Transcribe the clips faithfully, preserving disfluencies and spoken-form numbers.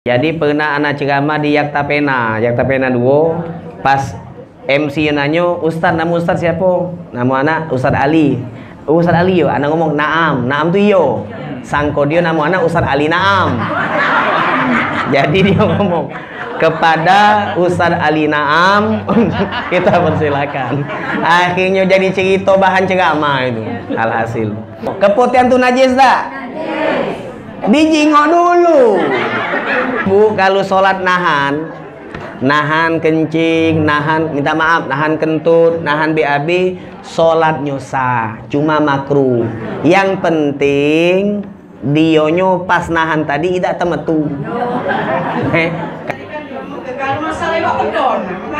Jadi pernah anak ceramah di Yaktapena, Yaktapena dua, pas M C nanyo, Ustaz, nama Ustaz siapa? Nama anak Ustaz Ali. Oh, Ustaz Ali yo, anak ngomong Naam, Naam tu yo. Sangko dia nama anak Ustaz Ali Naam. Jadi dia ngomong kepada Ustaz Ali Naam, kita persilakan. Akhirnya jadi cerita bahan ceramah itu. Alhasil. Keputihan tu najis tak? Najis. Dijingok dulu. Bu, kalau sholat nahan, nahan kencing, nahan minta maaf, nahan kentut, nahan B A B, sholatnya sah, cuma makruh. Yang penting dionyo pas nahan tadi tidak temetu. Eh, kalau masalah itu kedon,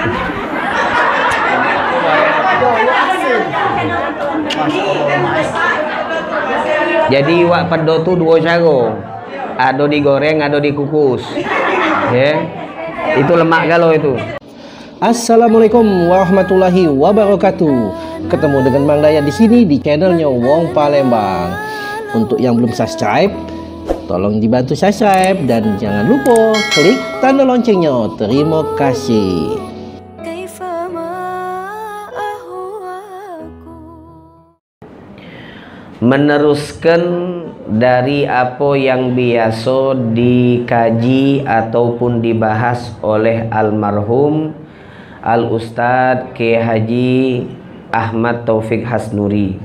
jadi wak pedo tu dua cara, ada digoreng, ada dikukus. Ya, itu lemak galau itu. Assalamualaikum warahmatullahi wabarakatuh. Ketemu dengan Mang Dayat di sini di channelnya Wong Palembang. Untuk yang belum subscribe, tolong dibantu subscribe dan jangan lupa klik tanda loncengnya. Terima kasih. Meneruskan dari apa yang biasa dikaji ataupun dibahas oleh almarhum Al-Ustadz Kiai Haji Ahmad Taufik Hasnuri.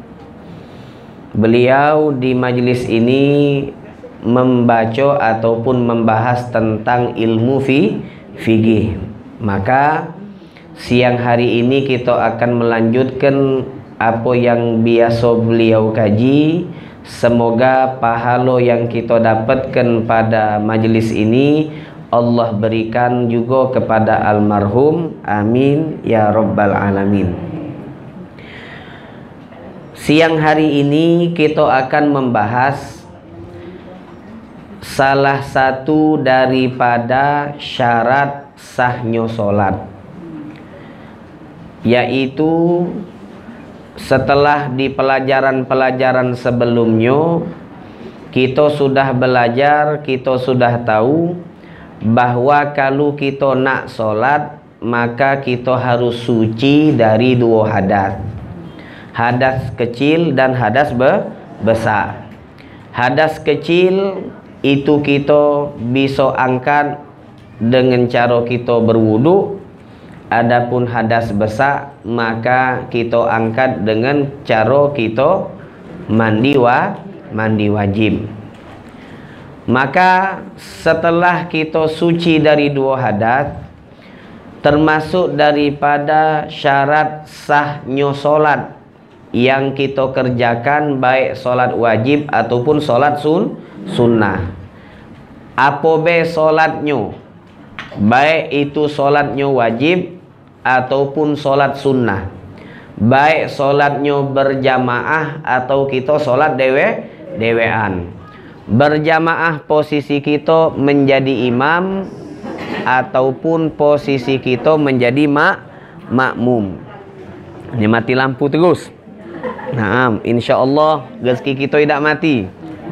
Beliau di majelis ini membaca ataupun membahas tentang ilmu fi fikih. Maka siang hari ini kita akan melanjutkan apa yang biasa beliau kaji. Semoga pahala yang kita dapatkan pada majelis ini Allah berikan juga kepada almarhum. Amin ya rabbal alamin. Siang hari ini kita akan membahas salah satu daripada syarat sahnya sholat, yaitu setelah di pelajaran-pelajaran sebelumnya kita sudah belajar, kita sudah tahu bahwa kalau kita nak sholat maka kita harus suci dari dua hadas, hadas kecil dan hadas besar. Hadas kecil itu kita bisa angkat dengan cara kita berwudu. Adapun hadas besar maka kita angkat dengan cara kita mandi wa mandi wajib. Maka setelah kita suci dari dua hadas, termasuk daripada syarat sahnya solat yang kita kerjakan, baik solat wajib ataupun solat sun sunnah. Apa be solatnya, baik itu solatnya wajib ataupun solat sunnah, baik solatnya berjamaah atau kita solat dewe dewean. Berjamaah posisi kita menjadi imam ataupun posisi kita menjadi mak makmum. Ini mati lampu terus. Nah, insya Allah rezeki kita tidak mati.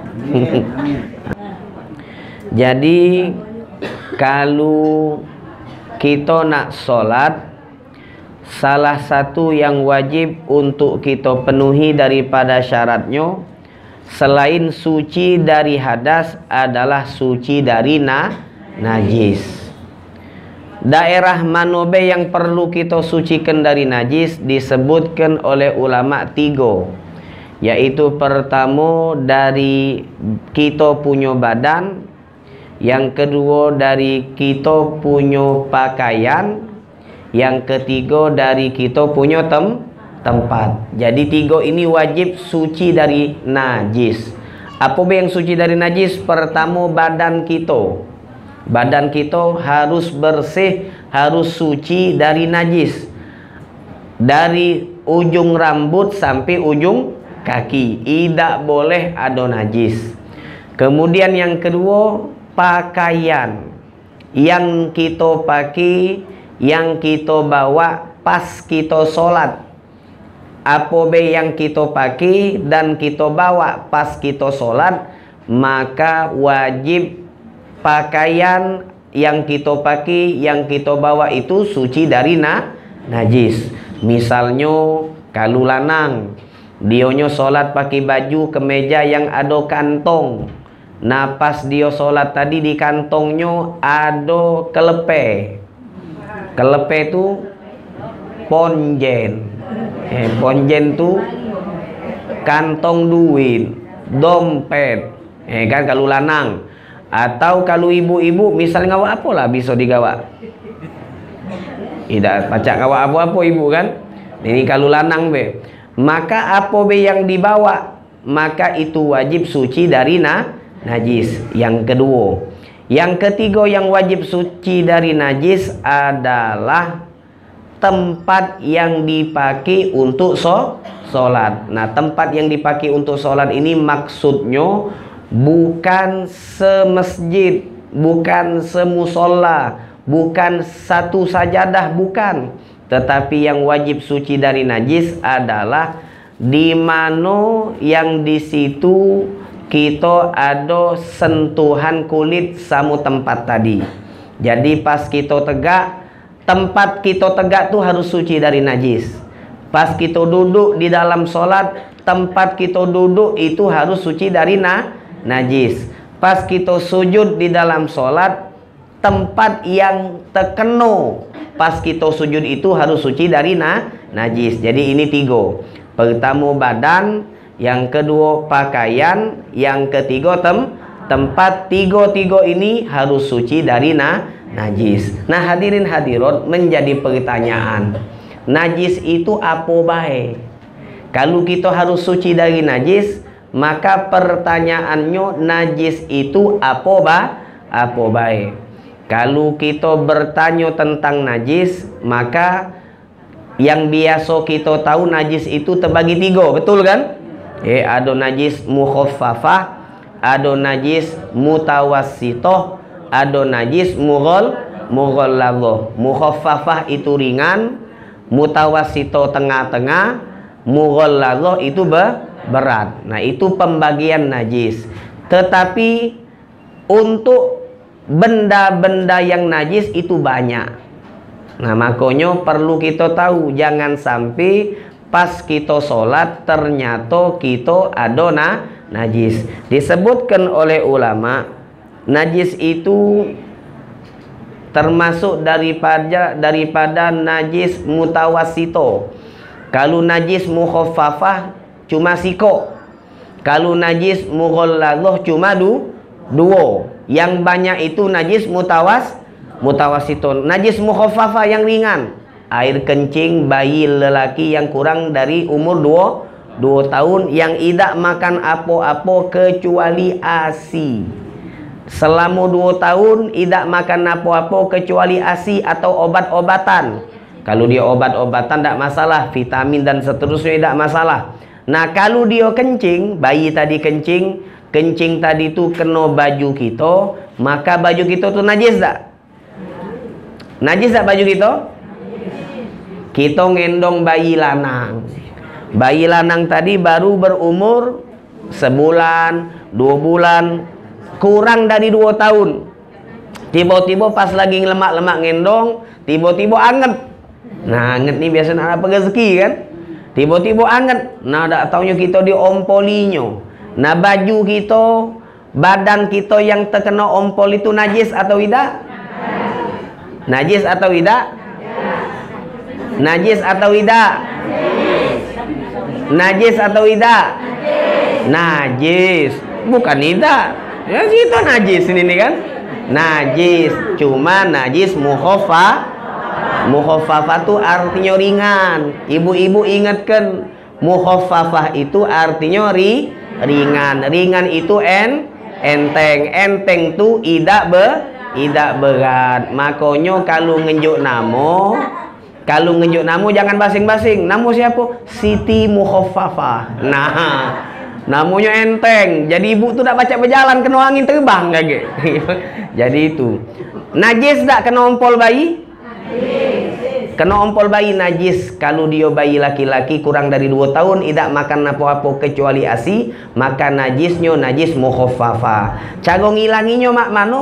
Jadi kalau kita nak solat, salah satu yang wajib untuk kita penuhi daripada syaratnya selain suci dari hadas adalah suci dari na, najis. Daerah manobe yang perlu kita sucikan dari najis disebutkan oleh ulama tiga, yaitu pertama dari kita punya badan, yang kedua dari kita punya pakaian, yang ketiga dari kita punya tem tempat. Jadi tiga ini wajib suci dari najis. Apa yang suci dari najis? Pertama badan kita. Badan kita harus bersih, harus suci dari najis. Dari ujung rambut sampai ujung kaki tidak boleh ada najis. Kemudian yang kedua, pakaian yang kita pakai, yang kita bawa pas kita sholat. Apa be yang kita pakai dan kita bawa pas kita sholat, maka wajib pakaian yang kita pakai, yang kita bawa itu suci dari na, najis. Misalnya kalau lanang dionyo sholat pakai baju kemeja yang ada kantong. Nah pas dia sholat tadi di kantongnya ada kelepe. Kelepe itu ponjen. Eh, ponjen tu kantong duit, dompet. Eh kan kalau lanang. Atau kalau ibu-ibu misalnya ngawak apa lah bisa digawak. Tidak pacak ngawak apa-apa ibu kan. Ini kalau lanang be. Maka apa be yang dibawa, maka itu wajib suci dari na, najis. Yang kedua. Yang ketiga yang wajib suci dari najis adalah tempat yang dipakai untuk so, sholat. Nah tempat yang dipakai untuk sholat ini maksudnya bukan semasjid, bukan semusola, bukan satu sajadah, bukan. Tetapi yang wajib suci dari najis adalah di mana yang di situ kita ada sentuhan kulit sama tempat tadi. Jadi pas kita tegak, tempat kita tegak tuh harus suci dari najis. Pas kita duduk di dalam sholat, tempat kita duduk itu harus suci dari na najis. Pas kita sujud di dalam sholat, tempat yang terkena pas kita sujud itu harus suci dari na najis. Jadi ini tiga. Pertama badan, yang kedua pakaian, yang ketiga tem tempat. Tiga-tiga ini harus suci dari na najis. Nah hadirin hadirat, menjadi pertanyaan, najis itu apa baik? Kalau kita harus suci dari najis, maka pertanyaannya najis itu apa ba? Apa baik? Kalau kita bertanya tentang najis, maka yang biasa kita tahu najis itu terbagi tiga, betul kan? Eh, ada najis mukhaffafah, ada najis mutawassithah, ada najis mughal mughalladzah. Mukhaffafah itu ringan, mutawassithah tengah-tengah, mughalladzah itu berat. Nah, itu pembagian najis. Tetapi untuk benda-benda yang najis itu banyak. Nah makanya perlu kita tahu, jangan sampai pas kita sholat ternyata kita ada na, najis. Disebutkan oleh ulama, najis itu termasuk daripada daripada najis mutawassito. Kalau najis mukhaffafah cuma siko. Kalau najis mughalladzah cuma du, dua. Yang banyak itu najis mutawas mutawassitun. Najis mukhaffafah yang ringan, air kencing bayi lelaki yang kurang dari umur dua tahun yang tidak makan apa-apa kecuali ASI. Selama dua tahun tidak makan apa-apa kecuali ASI atau obat-obatan. Kalau dia obat-obatan tidak masalah, vitamin dan seterusnya tidak masalah. Nah kalau dia kencing, bayi tadi kencing, kencing tadi itu kena baju kita, maka baju kita tuh najis tak? Najis tak baju kita? Kita ngendong bayi lanang. Bayi lanang tadi baru berumur sebulan, dua bulan, kurang dari dua tahun. Tiba-tiba pas lagi lemak-lemak ngendong, tiba-tiba anget. Nah anget nih biasa ada rezeki kan? Tiba-tiba anget. Nah tak taunya kita diompolinya. Nah baju kita, badan kita yang terkena ompol itu najis atau tidak? Najis atau tidak? Najis atau tidak? Najis atau tidak? Najis. Bukan tidak. Ya situ najis ini nih kan? Najis. Cuma najis mukhaffafah. Mukhaffafah itu artinya ringan. Ibu-ibu ingatkan, mukhaffafah itu artinya ri ringan. Ringan itu en enteng. Enteng tu tidak be tidak berat. Makanya kalau ngenjuk namo, kalau ngenjuk namo jangan basing-basing. Namo siapa? Siti Mukhaffafah. Nah, namanya enteng. Jadi ibu tu tak baca berjalan kena angin terbang kage. Jadi itu. Najis tak kena ompol bayi? Kena ompol bayi najis. Kalau dia bayi laki-laki kurang dari dua tahun tidak makan apa-apa kecuali ASI, maka najisnya najis mukhaffafah. Cara ngilanginya mak mano?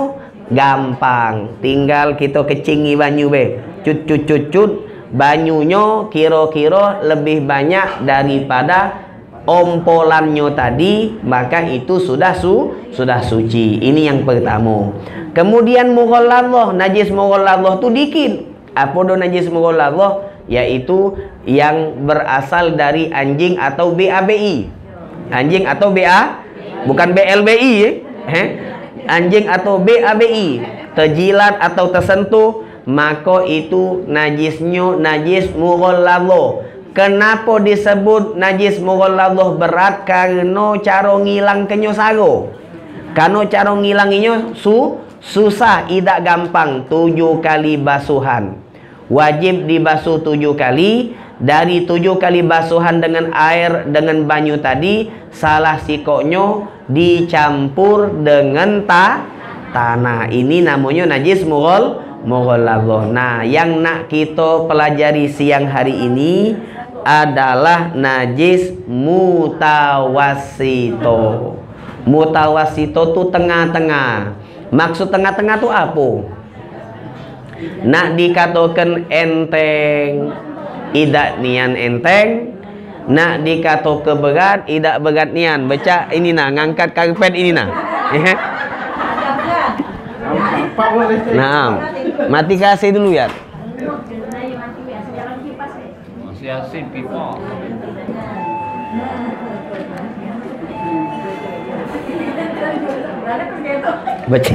gampang. Tinggal kita kecingi banyu be. Cut cut cut cut. Banyunya kira-kira lebih banyak daripada ompolannya tadi, maka itu sudah su sudah suci. Ini yang pertama. Kemudian mughalladhah, najis mughalladhah tu dikit. Apa do najis mughalladhah? Yaitu yang berasal dari anjing atau B A B I. Anjing atau B A, bukan B L B I eh? Anjing atau B A B I terjilat atau tersentuh, maka itu najisnya najis mughalladhah. Kenapa disebut najis mughalladhah berat? Karena cara ngilangkannya sago. Karena cara ngilanginya su susah, tidak gampang. Tujuh kali basuhan. Wajib dibasuh tujuh kali. Dari tujuh kali basuhan dengan air, dengan banyu tadi, salah sikoknya dicampur dengan ta tanah. Ini namanya najis mughal mughalladhah. Nah, yang nak kita pelajari siang hari ini adalah najis mutawassito. Mutawassito tu tengah-tengah. Maksud tengah-tengah tu apa? Nak dikatakan enteng, idak nian enteng. Nak dikatakan berat, idak berat nian. Baca ini nah, ngangkat karpet ini nah. Nah, mati kasih dulu ya. Masih pipa. Baca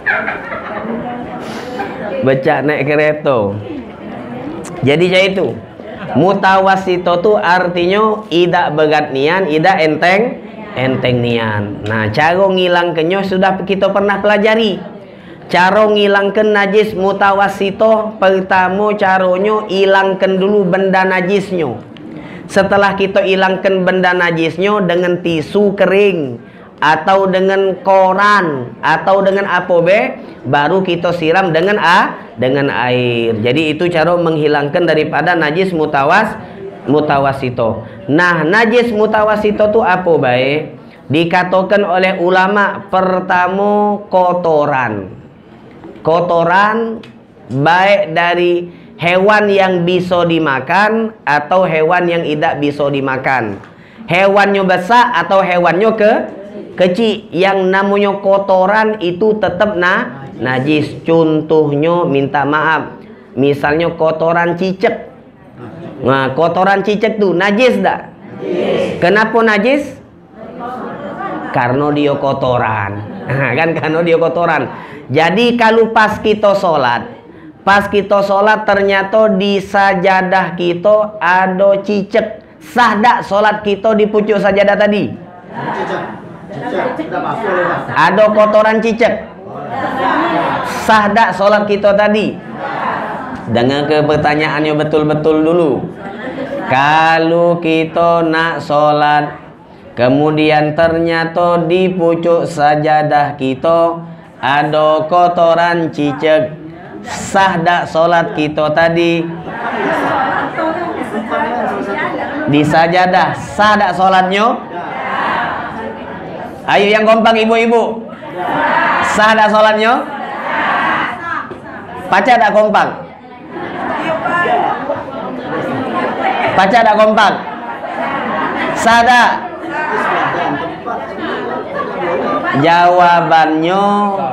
Baca naik kereta. Jadi saya itu mutawassito tu artinya idak berat nian, idak enteng enteng nian. Nah, cara ngilangkannya sudah kita pernah pelajari. Cara ngilangkan najis mutawassito, pertama caranya hilangkan dulu benda najisnya. Setelah kita hilangkan benda najisnya dengan tisu kering atau dengan koran atau dengan apa be, baru kita siram dengan a dengan air. Jadi itu cara menghilangkan daripada najis mutawas mutawassito. Nah, najis mutawassito tu apa baik? Dikatakan oleh ulama, pertama kotoran. Kotoran baik dari hewan yang bisa dimakan atau hewan yang tidak bisa dimakan. Hewannya besar atau hewannya ke kecil, yang namanya kotoran itu tetap na najis. Contohnya minta maaf, misalnya kotoran cicak. Nah, kotoran cicak tuh najis tak? Kenapa najis? Karena dia kotoran. Nah, kan karena dia kotoran. Jadi kalau pas kita sholat, pas kita sholat ternyata di sajadah kita ada cicak, sah tak sholat kita di pucuk sajadah tadi? Ada kotoran cicak, sah tak sholat kita tadi? Dengar ke pertanyaannya betul-betul dulu. Kalau kita nak sholat, kemudian ternyata di pucuk sajadah kita ada kotoran cicak, sah tak sholat kita tadi? Di sajadah sah tak sholatnya? Ayo yang kompak ibu-ibu, sah tak sholatnya? Pacar tak kompak? Pacar tak kompak? Sah tak? Jawabannya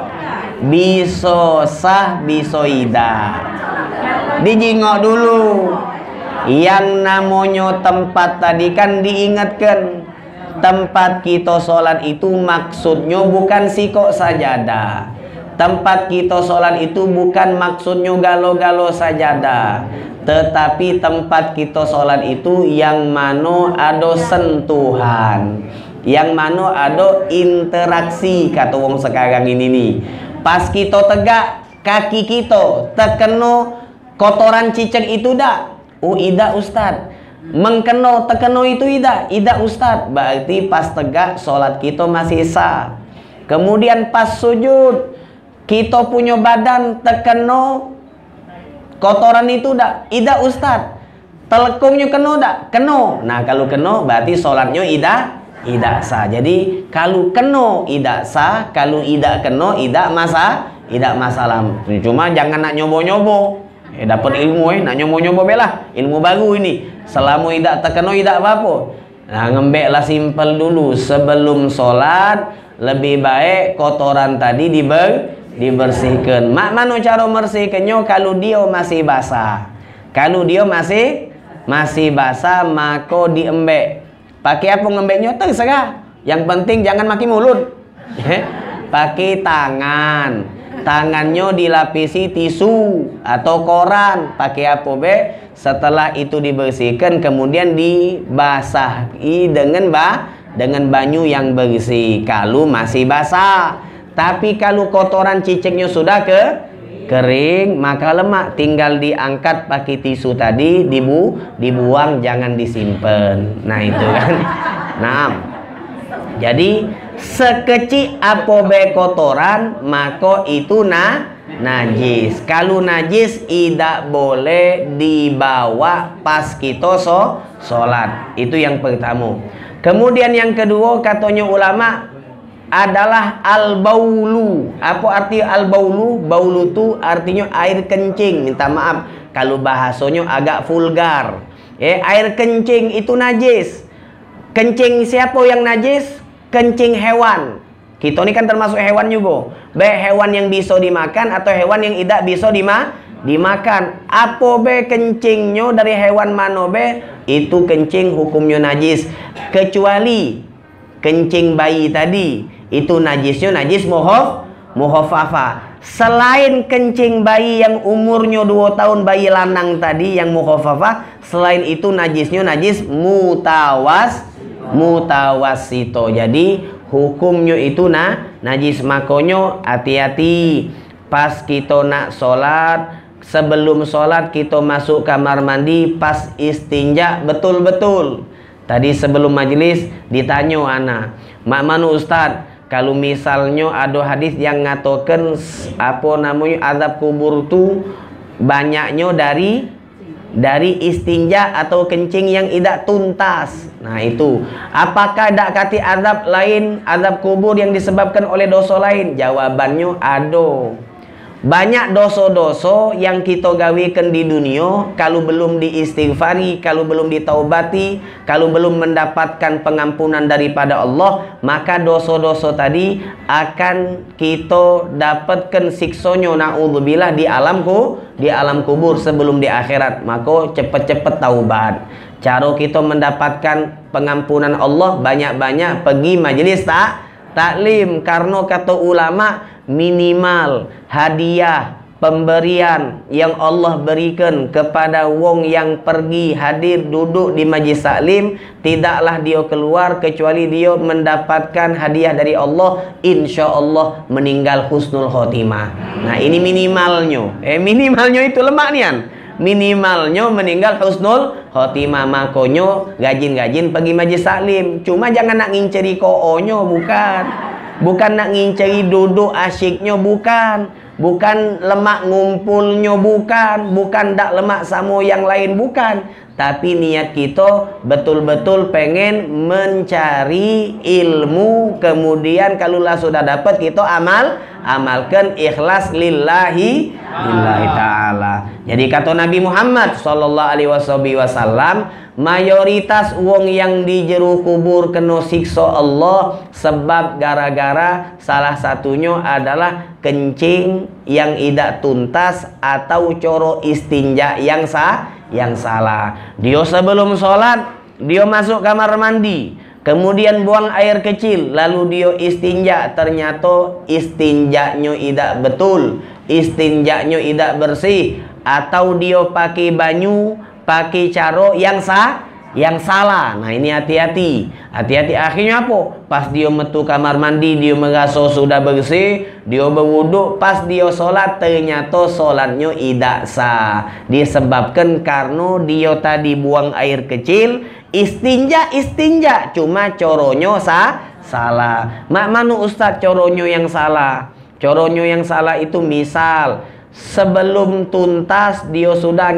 bisa sah, bisa tidak. Dijingok dulu. Yang namanya tempat tadi kan diingatkan, tempat kita sholat itu maksudnya bukan sikok sajadah. Tempat kita sholat itu bukan maksudnya galo-galo sajadah, tetapi tempat kita sholat itu yang mana ada sentuhan, yang mana ada interaksi, kata wong sekarang ini nih. Pas kita tegak, kaki kita terkena kotoran cicak itu dak? Oh tidak Ustaz. Mengkeno tekeno itu tidak? Tidak Ustaz. Berarti pas tegak sholat kita masih sah. Kemudian pas sujud, kita punya badan terkena kotoran itu dak? Tidak Ustaz. Telekungnya kena dak? Kena. Nah kalau kena berarti sholatnya tidak tidak sah. Jadi kalau kena tidak sah, kalau tidak kena tidak masa tidak masalah. Cuma jangan nak nyobo-nyobo. Eh, dapat ilmu eh nak nyobo-nyobo belah. Ilmu baru ini. Selama tidak terkena tidak apa-apa. Nah, ngembeklah simpel dulu sebelum sholat. Lebih baik kotoran tadi diber dibersihkan. Mak mana cara bersihkannya kalau dia masih basah. Kalau dia masih masih basah maka diembek. Pakai apa ngembeknya terserah. Yang penting jangan maki mulut. Pakai tangan. Tangannya dilapisi tisu atau koran. Pakai apa be? Setelah itu dibersihkan kemudian dibasahi dengan bah dengan banyu yang bersih kalau masih basah. Tapi kalau kotoran ciciknya sudah ke kering maka lemak tinggal diangkat pakai tisu tadi dibu dibuang jangan disimpan. Nah itu kan. Nah, jadi sekecil apa be kotoran maka itu na najis. Kalau najis tidak boleh dibawa pas kita so sholat. Itu yang pertama. Kemudian yang kedua katanya ulama adalah al-baulu. Apa arti al-baulu? Baulu itu artinya air kencing. Minta maaf kalau bahasanya agak vulgar. Eh, air kencing itu najis. Kencing siapa yang najis? Kencing hewan. Kita ini kan termasuk hewan juga. Baik hewan yang bisa dimakan atau hewan yang tidak bisa dima dimakan. Apa be kencingnya dari hewan mana be? Itu kencing hukumnya najis. Kecuali kencing bayi tadi. Itu najisnya najis muhaf muhafafah. Selain kencing bayi yang umurnya dua tahun, bayi lanang tadi yang muhafafah, selain itu najisnya najis mutawas mutawasito. Jadi hukumnya itu nah najis. Makanya hati-hati pas kita nak sholat. Sebelum sholat kita masuk kamar mandi, pas istinja betul-betul. Tadi sebelum majelis ditanya anak, mak manu Ustad, kalau misalnya ada hadis yang ngatakan apa namanya azab kubur itu banyaknya dari dari istinja atau kencing yang tidak tuntas. Nah itu, apakah ada kati azab lain, azab kubur yang disebabkan oleh dosa lain? Jawabannya ada. Banyak dosa-dosa yang kita gawikan di dunia, kalau belum diistighfari, kalau belum ditaubati, kalau belum mendapatkan pengampunan daripada Allah, maka dosa-dosa tadi akan kita dapatkan siksanya na'udzubillah di alamku, di alam kubur sebelum di akhirat. Maka cepat-cepat taubat. Cara kita mendapatkan pengampunan Allah banyak-banyak pergi majelis tak taklim. Karena kata ulama minimal hadiah pemberian yang Allah berikan kepada wong yang pergi hadir duduk di majlis taklim, tidaklah dia keluar kecuali dia mendapatkan hadiah dari Allah, insya Allah meninggal husnul khotimah. Nah ini minimalnya. Eh minimalnya itu lemak nian. Minimalnya meninggal husnul khotimah. Makanya gajin-gajin pergi majlis taklim. Cuma jangan nak nginceri koonyo, bukan. Bukan nak ngincari duduk asyiknya, bukan. Bukan lemak ngumpulnya, bukan. Bukan dak lemak sama yang lain, bukan. Tapi niat kita betul-betul pengen mencari ilmu. Kemudian kalau lah sudah dapat kita amal, amalkan ikhlas lillahi lillahi ta'ala. Jadi kata Nabi Muhammad sallallahu alaihi wasallam, mayoritas wong yang di jero kubur kena siksa Allah sebab gara-gara salah satunya adalah kencing yang tidak tuntas atau coro istinja yang sah yang salah. Dia sebelum sholat dia masuk kamar mandi, kemudian buang air kecil, lalu dia istinja, ternyata istinjanya tidak betul, istinjanya tidak bersih, atau dia pakai banyu, pakai caro yang sah yang salah. Nah ini hati-hati. Hati-hati akhirnya apa? Pas dia metu kamar mandi, dia merasa sudah bersih, dia berwuduk, pas dia sholat ternyata sholatnya tidak sah. Disebabkan karena dia tadi buang air kecil, istinja istinja, cuma coronyo sah salah. Mak manu Ustaz coronyo yang salah? Coronyo yang salah itu misal sebelum tuntas dia sudah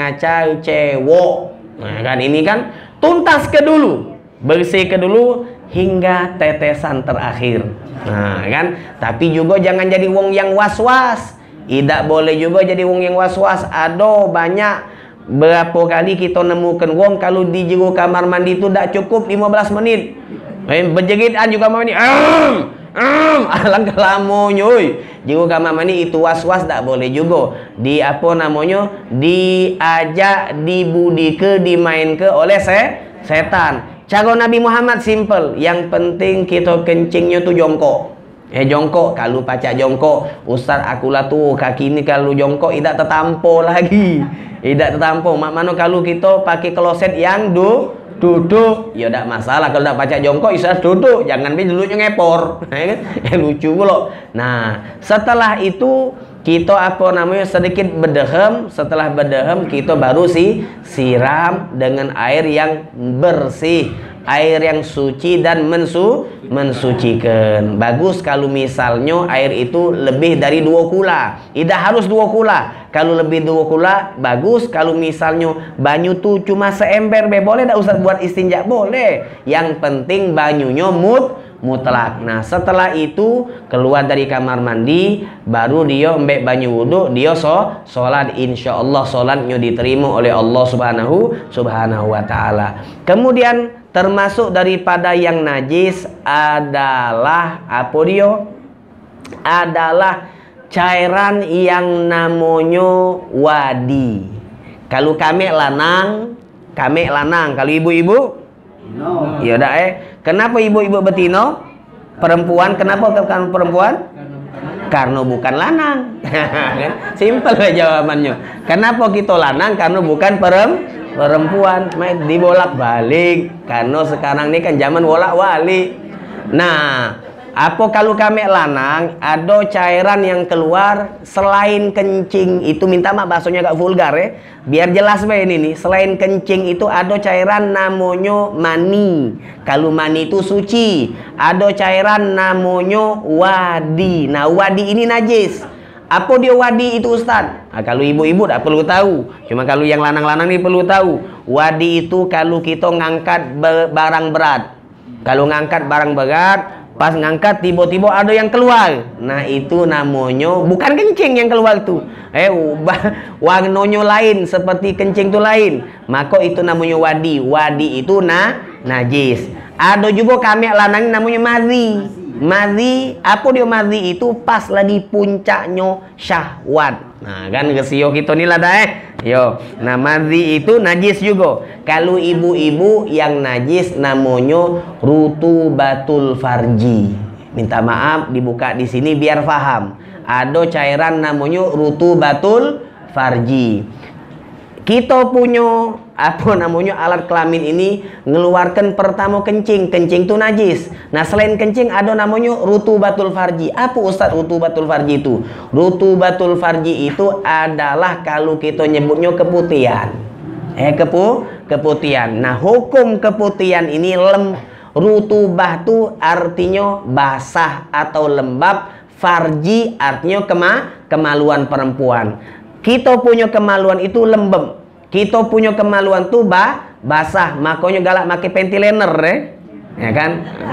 ngacar-ngacar cewek. Nah kan ini kan tuntas ke dulu, bersih ke dulu, hingga tetesan terakhir. Nah kan, tapi juga jangan jadi wong yang was-was. Tidak boleh juga jadi wong yang was-was. Ada banyak, berapa kali kita nemukan wong kalau di jero kamar mandi itu tak cukup lima belas menit. Eh, berjeritan juga kamar mandi. Am, am, alangkah lamanya. Jero kamar mandi itu was-was tak boleh juga. Di apa namanya? Diajak, dibudike, dimainke oleh se setan. Cara Nabi Muhammad simple. Yang penting kita kencingnya tu jongkok. Eh jongkok, kalau pacak jongkok, Ustaz akulah tu kaki ni kalau jongkok tidak tertampau lagi. Tidak tertampau. Mak mana kalau kita pakai kloset yang du duduk, ya tak masalah. Kalau tak pacak jongkok, Ustaz duduk. Jangan be duduknya ngepor. Eh lucu pula. Nah, setelah itu kita apa namanya sedikit berdehem. Setelah berdehem kita baru si siram dengan air yang bersih, air yang suci dan mensu mensucikan. Bagus kalau misalnya air itu lebih dari dua kula. Tidak harus dua kula. Kalau lebih dua kula bagus. Kalau misalnya banyu tu cuma seember be boleh tak Ustaz buat istinja? Boleh. Yang penting banyunya mut mutlak. Nah setelah itu keluar dari kamar mandi, baru dia ambek banyu wudhu, dia so solat. Insya Allah solatnya diterima oleh Allah subhanahu subhanahu wa ta'ala. Kemudian termasuk daripada yang najis adalah apa dia? Adalah cairan yang namanya wadi. Kalau kami lanang, kami lanang. Kalau ibu-ibu, no. Ya dah eh. Kenapa ibu-ibu betina? Perempuan, kenapa bukan perempuan? Karena bukan lanang. Simple lah jawabannya. Kenapa kita lanang? Karena bukan perempuan. Perempuan. Dibolak balik. Karena sekarang ini kan zaman bolak balik. Nah, apa kalau kami lanang ada cairan yang keluar selain kencing itu, minta maaf bahasanya agak vulgar ya, biar jelas be ini nih. Selain kencing itu ada cairan namanya mani. Kalau mani itu suci. Ada cairan namanya wadi. Nah wadi ini najis. Apa dia wadi itu Ustaz? Nah, kalau ibu-ibu tak perlu tahu. Cuma kalau yang lanang-lanang ini perlu tahu. Wadi itu kalau kita ngangkat barang berat. Kalau ngangkat barang berat, pas ngangkat tiba-tiba ada yang keluar. Nah itu namanya bukan kencing yang keluar tuh. Eh warnanya lain seperti kencing itu lain. Maka itu namanya wadi. Wadi itu na najis. Ada juga kami lanang namanya madhi. Madhi, apa dia madhi itu pas lagi puncaknya syahwat. Nah kan kesio kita ni lah dah eh. Yo, nah madhi itu najis juga. Kalau ibu-ibu yang najis namanya rutubatul farji. Minta maaf dibuka di sini biar paham. Ada cairan namanya rutubatul farji. Kita punya apa namanya alat kelamin ini ngeluarkan pertama kencing. Kencing itu najis. Nah selain kencing ada namanya rutubatul farji. Apa Ustaz rutubatul farji itu? Rutubatul farji itu adalah kalau kita nyebutnya keputihan. Eh kepu keputihan. Nah hukum keputihan ini lem rutubah itu artinya basah atau lembab. Farji artinya kema kemaluan perempuan. Kita punya kemaluan itu lembab. Kita punya kemaluan tuh bah, basah. Makanya galak pakai panty liner eh. Ya kan?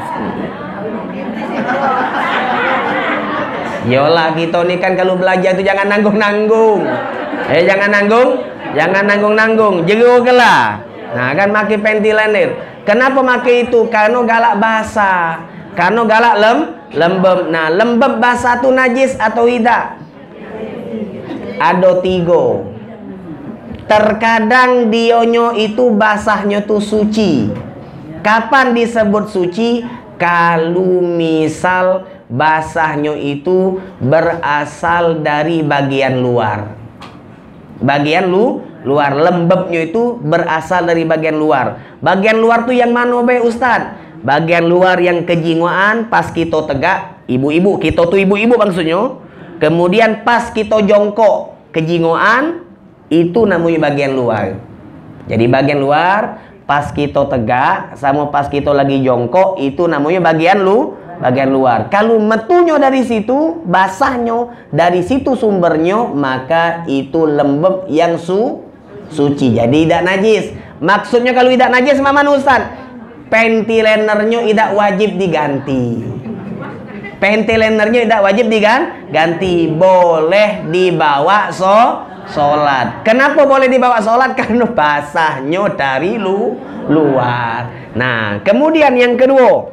Yolah kita nih kan kalau belajar tuh jangan nanggung-nanggung. Eh jangan nanggung, jangan nanggung-nanggung. Jero gelah. Nah kan pakai panty liner. Kenapa pakai itu? Karena galak basah. Karena galak lem lembab. Nah, lembab basah tuh najis atau tidak? Ada tiga. Terkadang dionyo itu basahnya tuh suci. Kapan disebut suci? Kalau misal basahnya itu berasal dari bagian luar. Bagian lu luar, lembabnya itu berasal dari bagian luar. Bagian luar tuh yang mana be Ustaz? Bagian luar yang kejingoan pas kita tegak, ibu-ibu, kita tuh ibu-ibu maksudnya. Kemudian pas kita jongkok kejingoan, itu namanya bagian luar. Jadi bagian luar pas kita tegak sama pas kita lagi jongkok itu namanya bagian lu bagian luar. Kalau metunya dari situ, basahnya dari situ sumbernya, maka itu lembab yang su suci. Jadi tidak najis. Maksudnya kalau tidak najis mana Ustaz? Ventilatornya tidak wajib diganti. Ventilatornya tidak wajib diganti. Boleh dibawa so sholat. Kenapa boleh dibawa sholat? Karena basahnya dari lu luar. Nah, kemudian yang kedua,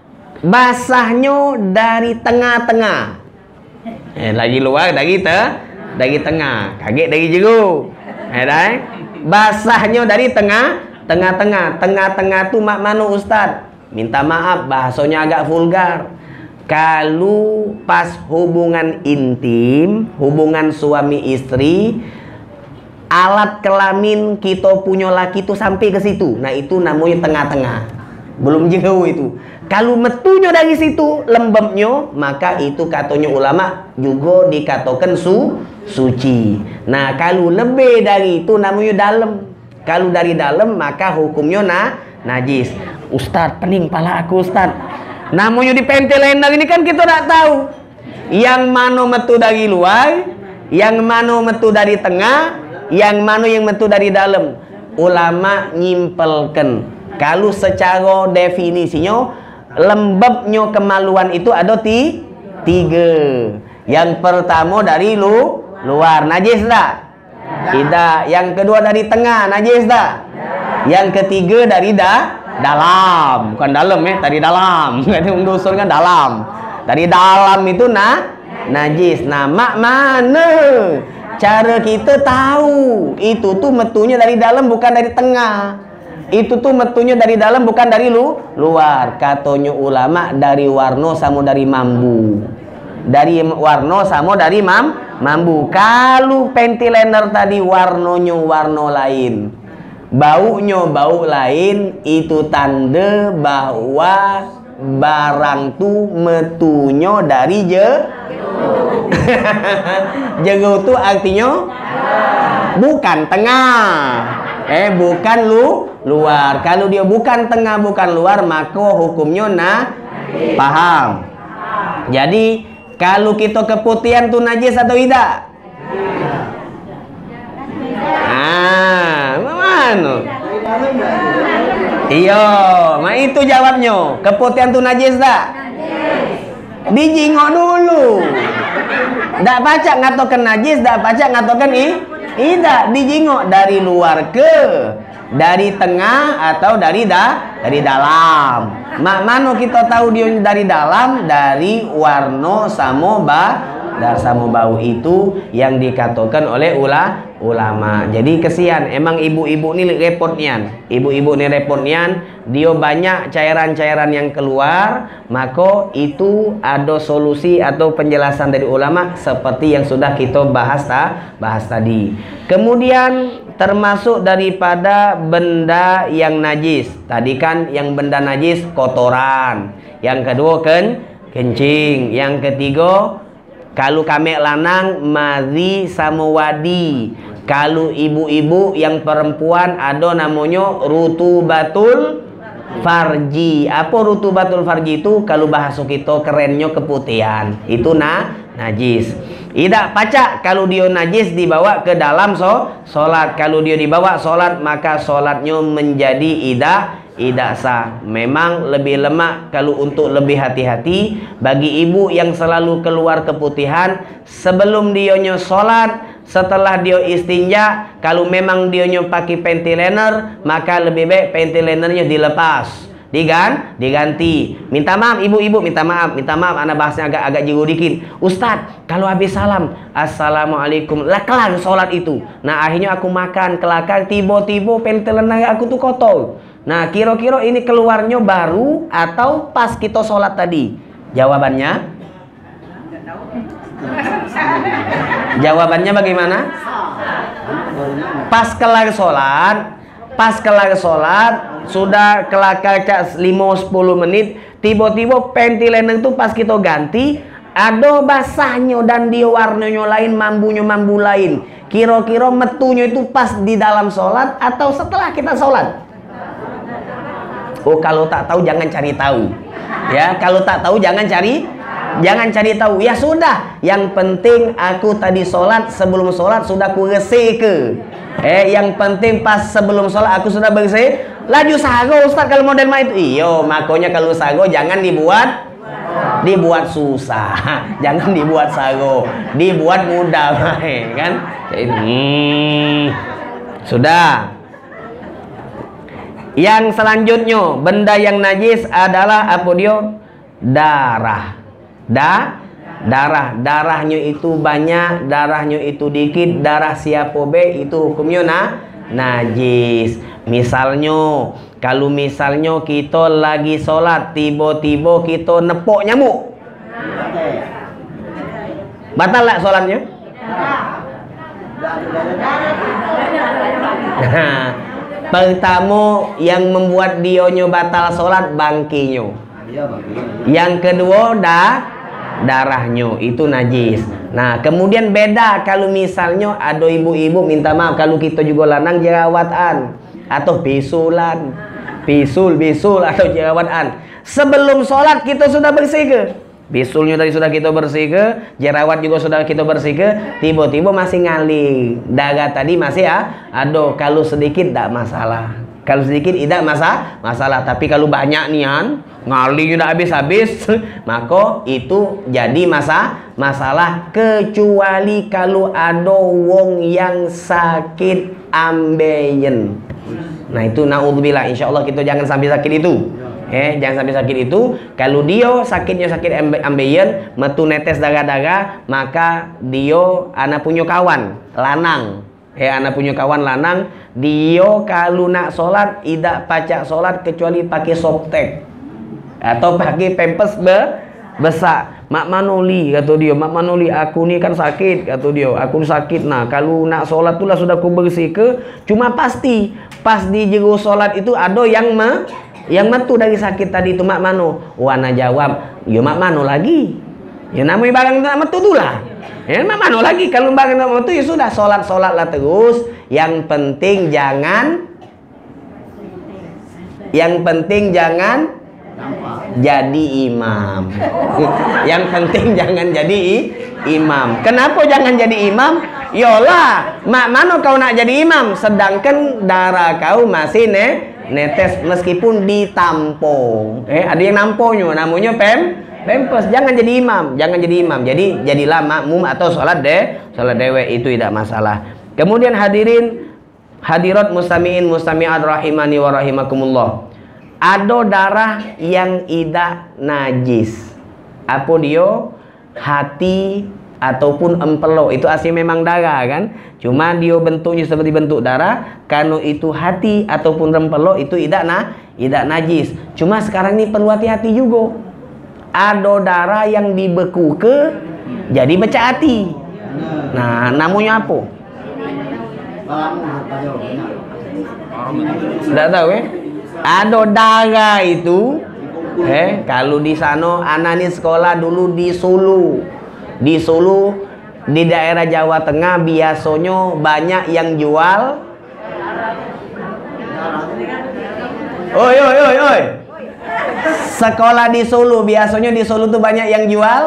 basahnya dari tengah-tengah. Eh, lagi luar, dari te, dari tengah. Kaget dari jero. Eh, dah. Basahnya dari tengah, tengah-tengah. Tengah-tengah tu mak mana Ustaz? Minta maaf, bahasanya agak vulgar. Kalau pas hubungan intim, hubungan suami istri, alat kelamin kita punya laki itu sampai ke situ. Nah, itu namanya tengah-tengah. Belum jauh itu. Kalau metunya dari situ, lembabnya, maka itu katanya ulama juga dikatakan su suci. Nah, kalau lebih dari itu namanya dalam. Kalau dari dalam, maka hukumnya na najis. Ustaz, pening pala aku Ustaz. Namanya di ventilator ini kan kita tak tahu yang mana metu dari luar, yang mana metu dari tengah, yang mana yang metu dari dalam. Ulama nyimpelkan kalau secara definisinya lembabnya kemaluan itu ada ti, tiga. Yang pertama dari lu luar, najis tak? Tidak. Yang kedua dari tengah, najis tak? Yang ketiga dari da dalam, bukan dalam ya, dari dalam. Itu mendusun kan dalam. Dari dalam itu na najis. Nah, mak mana cara kita tahu itu tuh metunya dari dalam bukan dari tengah? Itu tuh metunya dari dalam bukan dari lu luar. Katanya ulama dari warna sama dari mambu. Dari warna sama dari mam mambu. Kalau ventilator tadi warnanya warna lain, baunya bau lain, itu tanda bahwa barang tu metunya dari je jauh tu artinya bukan tengah, eh bukan lu luar. Kalau dia bukan tengah bukan luar, maka hukumnya nah paham. Jadi kalau kita keputihan tu najis atau tidak? Ah, mana? Iya, nah itu jawabnya. Keputihan tu najis tak? Dijingok dulu. Dak pacak ngatokan najis, dak pacak ngatokan i, tidak dijingok dari luar ke, dari tengah atau dari da, dari dalam. Mak mano kita tahu dia dari dalam? Dari warna sama ba, dar sama bau itu yang dikatakan oleh ula, ulama. Jadi kesian, emang ibu-ibu ini repotnya. Ibu-ibu ini repotnya, dia banyak cairan-cairan yang keluar, maka itu ada solusi atau penjelasan dari ulama seperti yang sudah kita bahas ta, bahas tadi. Kemudian termasuk daripada benda yang najis. Tadi kan yang benda najis kotoran. Yang kedua kan kencing. Yang ketiga kalau kami lanang madhi sama wadi. Kalau ibu-ibu yang perempuan ada namanya rutubatul farji. Apa rutubatul farji itu? Kalau bahasa kita kerennya keputihan. Itu na najis. Tidak pacak kalau dia najis dibawa ke dalam so solat. Kalau dia dibawa solat maka solatnya menjadi idah tidak sah. Memang lebih lemak kalau untuk lebih hati-hati bagi ibu yang selalu keluar keputihan sebelum dionya solat. Setelah dia istinja, kalau memang dionya pakai ventilator, maka lebih baik ventilatornya dilepas, digan, diganti. Minta maaf ibu-ibu, minta maaf, minta maaf. Anak bahasnya agak agak jigo dikit. Ustadz, kalau habis salam, assalamualaikum, lah kelar sholat itu. Nah akhirnya aku makan kelakar, tiba-tiba ventilator aku tuh kotor. Nah kira-kira ini keluarnya baru atau pas kita sholat tadi? Jawabannya? Jawabannya bagaimana? Pas kelar sholat, pas kelar sholat, sudah kelakar lima sepuluh menit, tiba-tiba ventilator itu pas kita ganti, ada basahnya dan dia warnanya lain, mambunya mambu lain. Kira-kira metunya itu pas di dalam sholat atau setelah kita sholat? Oh kalau tak tahu jangan cari tahu. Ya kalau tak tahu jangan cari Jangan cari tahu. Ya sudah, yang penting aku tadi sholat, sebelum sholat sudah ku resih ke. Eh, yang penting pas sebelum sholat aku sudah bersih Laju sago Ustaz kalau model mah itu. Iyo, makanya kalau sago jangan dibuat dibuat susah. Jangan dibuat sago, dibuat mudah, kan? Hmm, sudah. Yang selanjutnya, benda yang najis adalah apa dia? Darah. Da darah, darahnya itu banyak, darahnya itu dikit, darah siapa be itu hukumnya nah najis. Misalnya, kalau misalnya kita lagi sholat, tiba-tiba kita nepok nyamuk, batal tak sholatnya? Nah, pertama yang membuat dionyo batal sholat bangkinya. Yang kedua dah darahnya itu najis. Nah, kemudian beda kalau misalnya ada ibu-ibu minta maaf kalau kita juga lanang jerawatan atau bisulan, bisul bisul atau jerawatan. Sebelum sholat kita sudah bersih ke? Bisulnya tadi sudah kita bersih ke, jerawat juga sudah kita bersih ke, tiba-tiba masih ngaling, darah tadi masih ya, aduh kalau sedikit tidak masalah, kalau sedikit tidak masa masalah, tapi kalau banyak nian ngaling udah habis-habis, maka itu jadi masa masalah, kecuali kalau ada wong yang sakit ambeien. Nah itu naudzubillah, insya Allah kita jangan sampai sakit itu. Eh, jangan sampai sakit itu. Kalau dia sakitnya sakit ambeien, metu netes darah-darah, maka dia anak punya kawan lanang. Eh, anak punya kawan lanang, dia kalau nak sholat tidak pacak sholat kecuali pakai softtek atau pakai pempes be besar. Mak Manoli kata dia, Mak Manoli aku ni kan sakit kata dia, aku sakit. Nah kalau nak sholat tu lah sudah aku bersih ke, cuma pasti pas di jero sholat itu ada yang me yang metu dari sakit tadi itu mak mano. Wana jawab, ya mak mano lagi, ya namanya barang nak metu tu lah, ya mak mano lagi. Kalau barang nak metu ya sudah, sholat sholat lah terus. Yang penting jangan yang penting jangan jadi imam. Yang penting jangan jadi imam. Kenapa jangan jadi imam? Yolah, mak mano kau nak jadi imam, sedangkan darah kau masih ne netes meskipun ditampo. Eh, ada yang namponya, namanya pem pempes. Jangan jadi imam, jangan jadi imam. Jadi jadilah makmum atau sholat deh, sholat dewe itu tidak masalah. Kemudian hadirin hadirat mustamiin mustamiat rahimani wa rahimakumullah. Ada darah yang tidak najis. Apa dia? Hati ataupun empelo. Itu asli memang darah kan? Cuma dia bentuknya seperti bentuk darah. Kalau itu hati ataupun empelo itu tidak nah, tidak najis. Cuma sekarang ini perlu hati-hati juga. Ada darah yang dibeku ke jadi becak hati. Nah, namanya apa? Tidak tahu eh? Ada darah itu, eh kalau di sana anak sekolah dulu di Sulu, di Sulu di daerah Jawa Tengah biasanya banyak yang jual. Oi oi oi oi. Sekolah di Sulu biasanya di Sulu tuh banyak yang jual.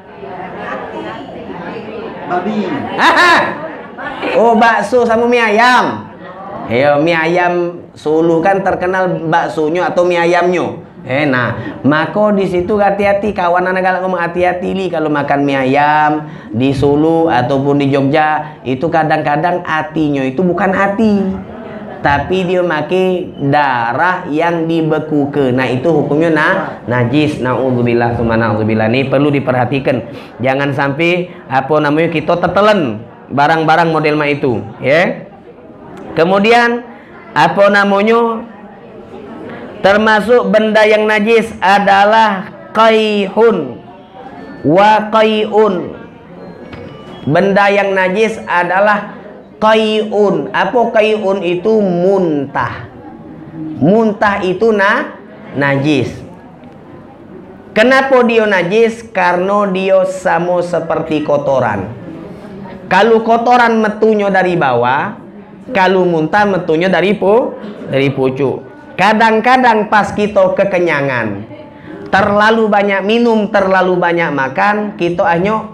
Babi. Oh bakso sama mie ayam. Ya, mie ayam Sulu kan terkenal baksonya atau mie ayamnya. Eh, nah, maka di situ hati-hati kawan anak galak ngomong hati-hati li kalau makan mie ayam di Sulu ataupun di Jogja itu kadang-kadang hatinya itu bukan hati, tapi dia make darah yang dibekuke. Nah, itu hukumnya nah najis. Nauzubillah tsumma nauzubillah. Ini perlu diperhatikan. Jangan sampai apa namanya kita tertelan barang-barang model mah itu, ya. Kemudian apa namanya termasuk benda yang najis adalah qaihun wa qaiun. Benda yang najis adalah qaiun. Apa qaiun itu? Muntah. Muntah itu nah najis. Kenapa dia najis? Karena dia sama seperti kotoran. Kalau kotoran metunya dari bawah, kalau muntah metunya dari pu, dari pucuk. Kadang-kadang pas kita kekenyangan, terlalu banyak minum, terlalu banyak makan, kita hanya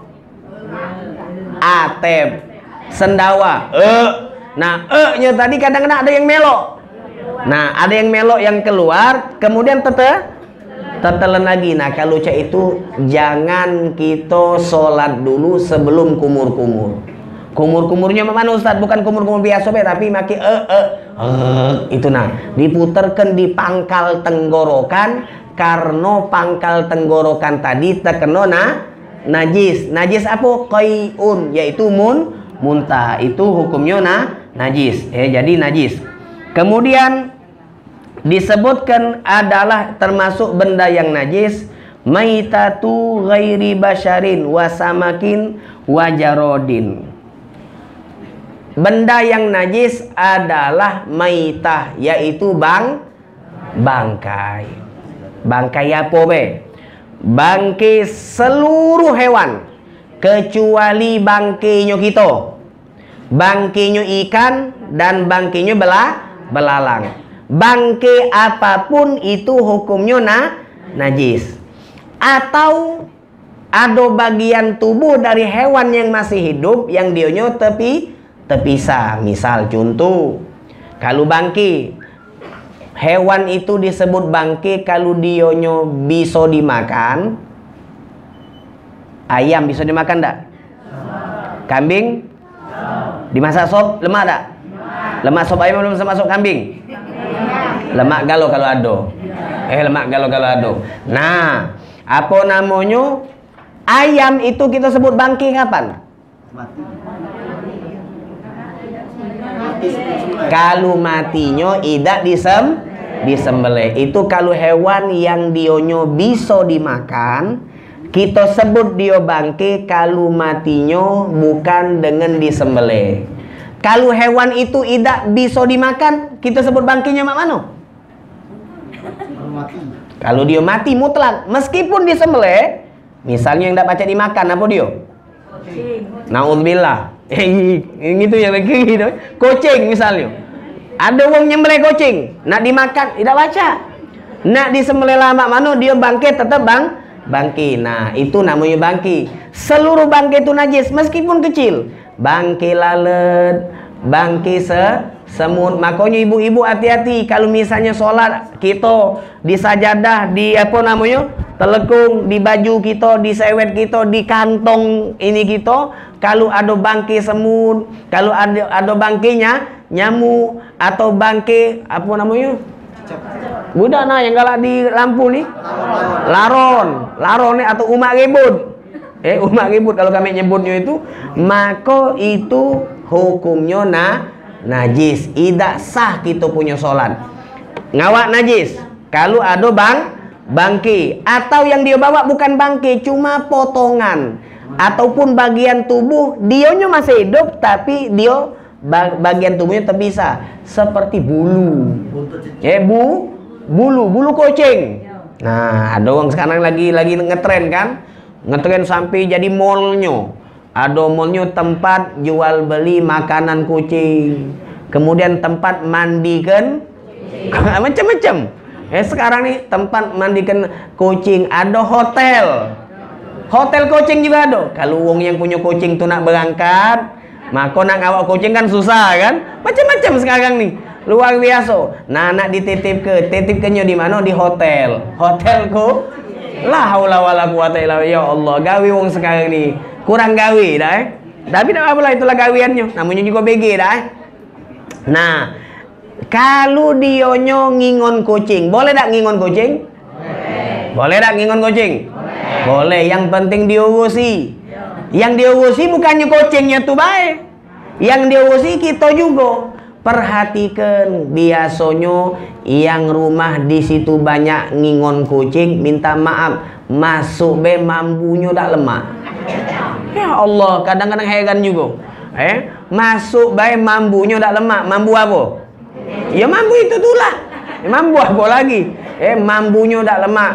atep, sendawa, eh. Nah, eh-nya tadi kadang-kadang ada yang melok. Nah, ada yang melok yang keluar, kemudian tete tetelan lagi. Nah, kalau cak itu jangan kita sholat dulu sebelum kumur-kumur. Kumur-kumurnya mana Ustaz? Bukan kumur-kumur biasa be, tapi maki eh eh eh itu nah diputerkan di pangkal tenggorokan, karena pangkal tenggorokan tadi terkena nah, najis. Najis apa? Qai'un, yaitu mun muntah. Itu hukumnya nah najis. Eh jadi najis. Kemudian disebutkan adalah termasuk benda yang najis maitatu ghairi basyarin wasamakin wajarodin. Benda yang najis adalah maitah, yaitu bang bangkai. Bangkai apa be? Bangkai seluruh hewan kecuali bangkainya kita, bangkainya ikan dan bangkainya bela belalang. Bangkai apapun itu hukumnya na najis. Atau ada bagian tubuh dari hewan yang masih hidup yang dionya tepi terpisah. Misal contoh, kalau bangkai, hewan itu disebut bangkai kalau dionyo bisa dimakan. Ayam bisa dimakan tak? Kambing dimasak sop lemak tak? Lemak sop ayam belum bisa masuk kambing. Lemak galo kalau ada. Eh lemak galo kalau ada. Nah, apa namanya? Ayam itu kita sebut bangkai kapan? Mati. Kalau matinya tidak disem disembelih. Itu kalau hewan yang dionyo bisa dimakan, kita sebut dia bangkai. Kalau matinya bukan dengan disembelih. Kalau hewan itu tidak bisa dimakan, kita sebut bangkainya mak mano? Kalau dia mati mutlak, meskipun disembelih. Misalnya yang tidak pacak dimakan, apa dia? Naudzubillah. Eh, gitu ya, gitu. Kucing misalnya. Ada wong nyembelih kucing, nak dimakan tidak baca. Nak disembelih lama mana dia bangkai tetap bang bangkai. Nah, itu namanya bangkai. Seluruh bangkai itu najis meskipun kecil. Bangkai lalat, bangkai se semut. Makanya ibu-ibu hati-hati kalau misalnya sholat kita di sajadah, di apa namanya? Telekung, di baju kita, di sewet kita, di kantong ini kita, kalau ada bangkai semut, kalau ada ada bangkainya nyamuk atau bangkai apa namanya? Budak nah yang galak di lampu nih. Laron, laron nih atau umak ribut. Eh umak ribut kalau kami nyebutnya itu, maka itu hukumnya nah najis. Tidak sah kita punya sholat. Ngawak najis. Kalau ada bang bangkai, atau yang dia bawa bukan bangkai, cuma potongan ataupun bagian tubuh dionya masih hidup tapi dia bagian tubuhnya terpisah, seperti bulu. Eh bu, bulu, bulu kucing. Nah, ada orang sekarang lagi lagi ngetren kan? Ngetren sampai jadi mallnya. Ada mallnya tempat jual beli makanan kucing. Kemudian tempat mandikan macam-macam. Eh sekarang nih tempat mandikan kucing, ada hotel. Hotel kucing juga ada. Kalau wong yang punya kucing tuh nak berangkat, maka nak ngawak kucing kan susah kan? Macam-macam sekarang nih. Luar biasa. Nah, nak dititip ke, titipkannya di mana? Di hotel. Hotelku. La haula wala quwata illa billah. Ya Allah, gawe wong sekarang nih. Kurang gawe dah eh. Tapi tak apalah, itulah gaweannya. Namanya juga B G dah eh. Nah, kalau dionyo ngingon kucing, boleh tak ngingon kucing? Boleh. Boleh tak ngingon kucing? Boleh. Boleh, yang penting diurusi. Yang diurusi bukannya kucingnya tuh baik. Yang diurusi kita juga. Perhatikan, biasanya yang rumah di situ banyak ngingon kucing, minta maaf, masuk be mambunya tak lemak. Ya Allah, kadang-kadang heran juga. Eh, masuk be mambunya tak lemak. Mambu apa? Ya mambu itu tulah. Ya, mambu apa lagi? Eh mambunya tak lemak.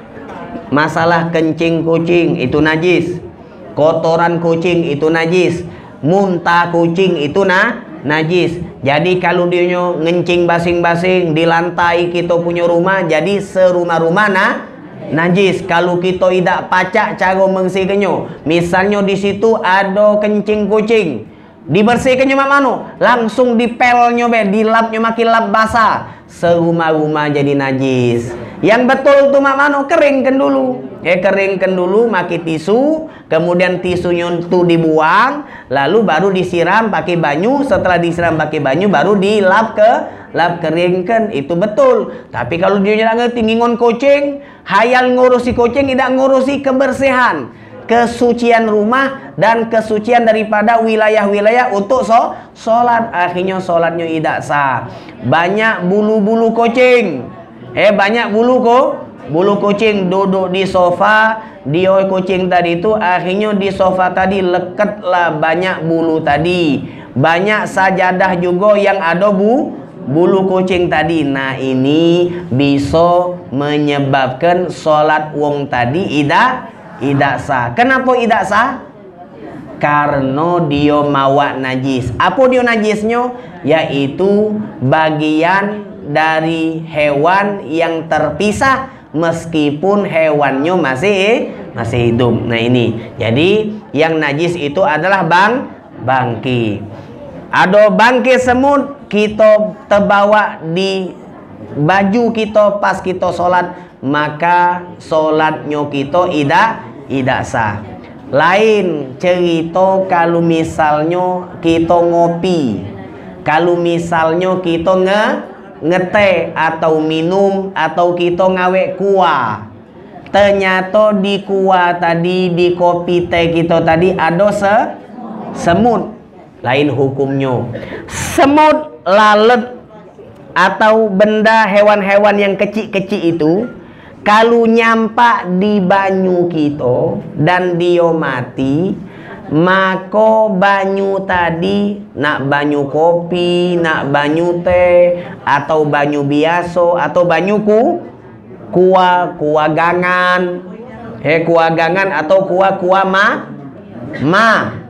Masalah kencing kucing itu najis. Kotoran kucing itu najis. Muntah kucing itu nah najis. Jadi kalau dia ngencing basing-basing di lantai kita punya rumah, jadi serumah-rumah nah najis. Kalau kita tidak pacak cara mengsikannya, misalnya di situ ada kencing kucing, Dibersihkannya mak mano, langsung dipelnya be, dilapnya makin lap basah, serumah-rumah jadi najis. Yang betul tuh mak mano, keringkan dulu. Ya keringkan dulu, pakai tisu, kemudian tisunya tuh dibuang, lalu baru disiram pakai banyu. Setelah disiram pakai banyu, baru dilap ke lap keringkan. Itu betul. Tapi kalau dia nggak ngerti ngingon kucing, hayal ngurusi kucing, tidak ngurusi kebersihan, kesucian rumah dan kesucian daripada wilayah-wilayah untuk so, sholat. Akhirnya sholatnya tidak sah. Banyak bulu-bulu kucing, eh banyak bulu kok bulu kucing duduk di sofa. Dia kucing tadi itu akhirnya di sofa tadi lekatlah banyak bulu tadi. Banyak sajadah juga yang ada bu bulu kucing tadi. Nah ini bisa menyebabkan sholat wong tadi tidak tidak sah. Kenapa tidak sah? Karena dia mawa najis. Apa dia najisnya? Yaitu bagian dari hewan yang terpisah meskipun hewannya masih masih hidup. Nah ini, jadi yang najis itu adalah bang bangki. Ada bangki semut kita terbawa di baju kita pas kita sholat, maka sholatnya kita tidak tidak sah. Lain cerita kalau misalnya kita ngopi, kalau misalnya kita nge ngeteh atau minum, atau kita ngawe kuah, ternyata di kuah tadi, di kopi teh kita tadi ada se semut. Lain hukumnya. Semut, lalat atau benda hewan-hewan yang kecil-kecil itu kalau nyampak di banyu kita dan dia mati, maka banyu tadi, nak banyu kopi, nak banyu teh, atau banyu biasa, atau banyu ku kuah kuah gangan, eh kuah gangan atau kuah kuah ma ma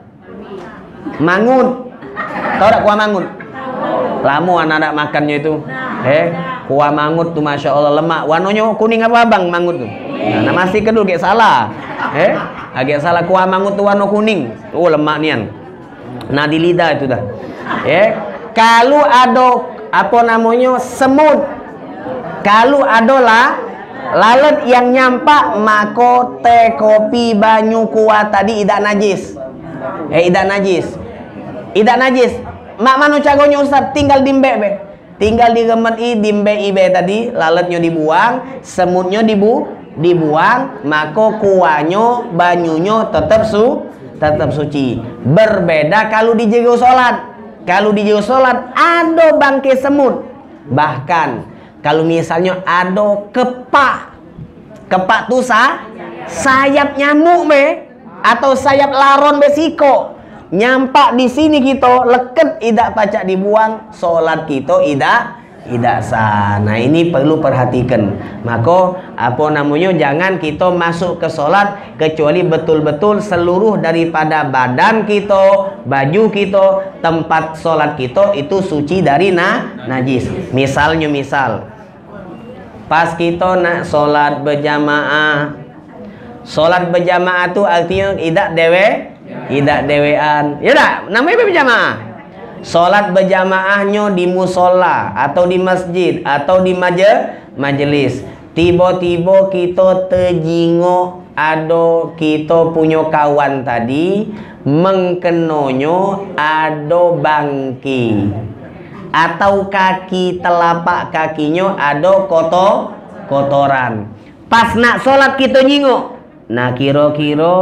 mangut. Tahu tak kuah mangut? Lama anak-anak makannya itu. Eh kuah mangut tuh masya Allah lemak, warnanya kuning apa bang mangut tuh? Nah, masih kedul kayak salah. Eh agak salah, kuah mangut tuh warna kuning. Oh lemak nian. Nah di lidah itu dah. Eh kalau ada apa namanya semut, kalau ada lah lalat yang nyampak, maka teh, kopi, banyu, kuah tadi tidak najis. Eh tidak najis. Tidak najis. Mak manu cagonya Ustaz, tinggal dimbe be. Tinggal digemet i dimbe ibe tadi, lalatnya dibuang, semutnya dibu dibuang, maka kuahnya, banyunya tetap su tetap suci. Berbeda kalau di jago sholat. Kalau di jago sholat ada bangkai semut. Bahkan kalau misalnya ada kepak, kepak tuh sah, sayap nyamuk be, atau sayap laron besiko, nyampak di sini kita leket, tidak pacak dibuang, sholat kita tidak tidak sah. Nah ini perlu perhatikan. Maka apa namanya, jangan kita masuk ke sholat kecuali betul-betul seluruh daripada badan kita, baju kita, tempat sholat kita itu suci dari na najis. Misalnya misal pas kita nak sholat berjamaah, sholat berjamaah itu artinya tidak dewe, tidak dewean, ya tak? Namanya berjamaah. Sholat berjamaahnya di musola atau di masjid atau di maje, majelis. Tiba-tiba kita terjingok ada kita punya kawan tadi mengkenonyo ada bangki atau kaki telapak kakinya ada kotor kotoran. Pas nak sholat kita jingok. Nah kira-kira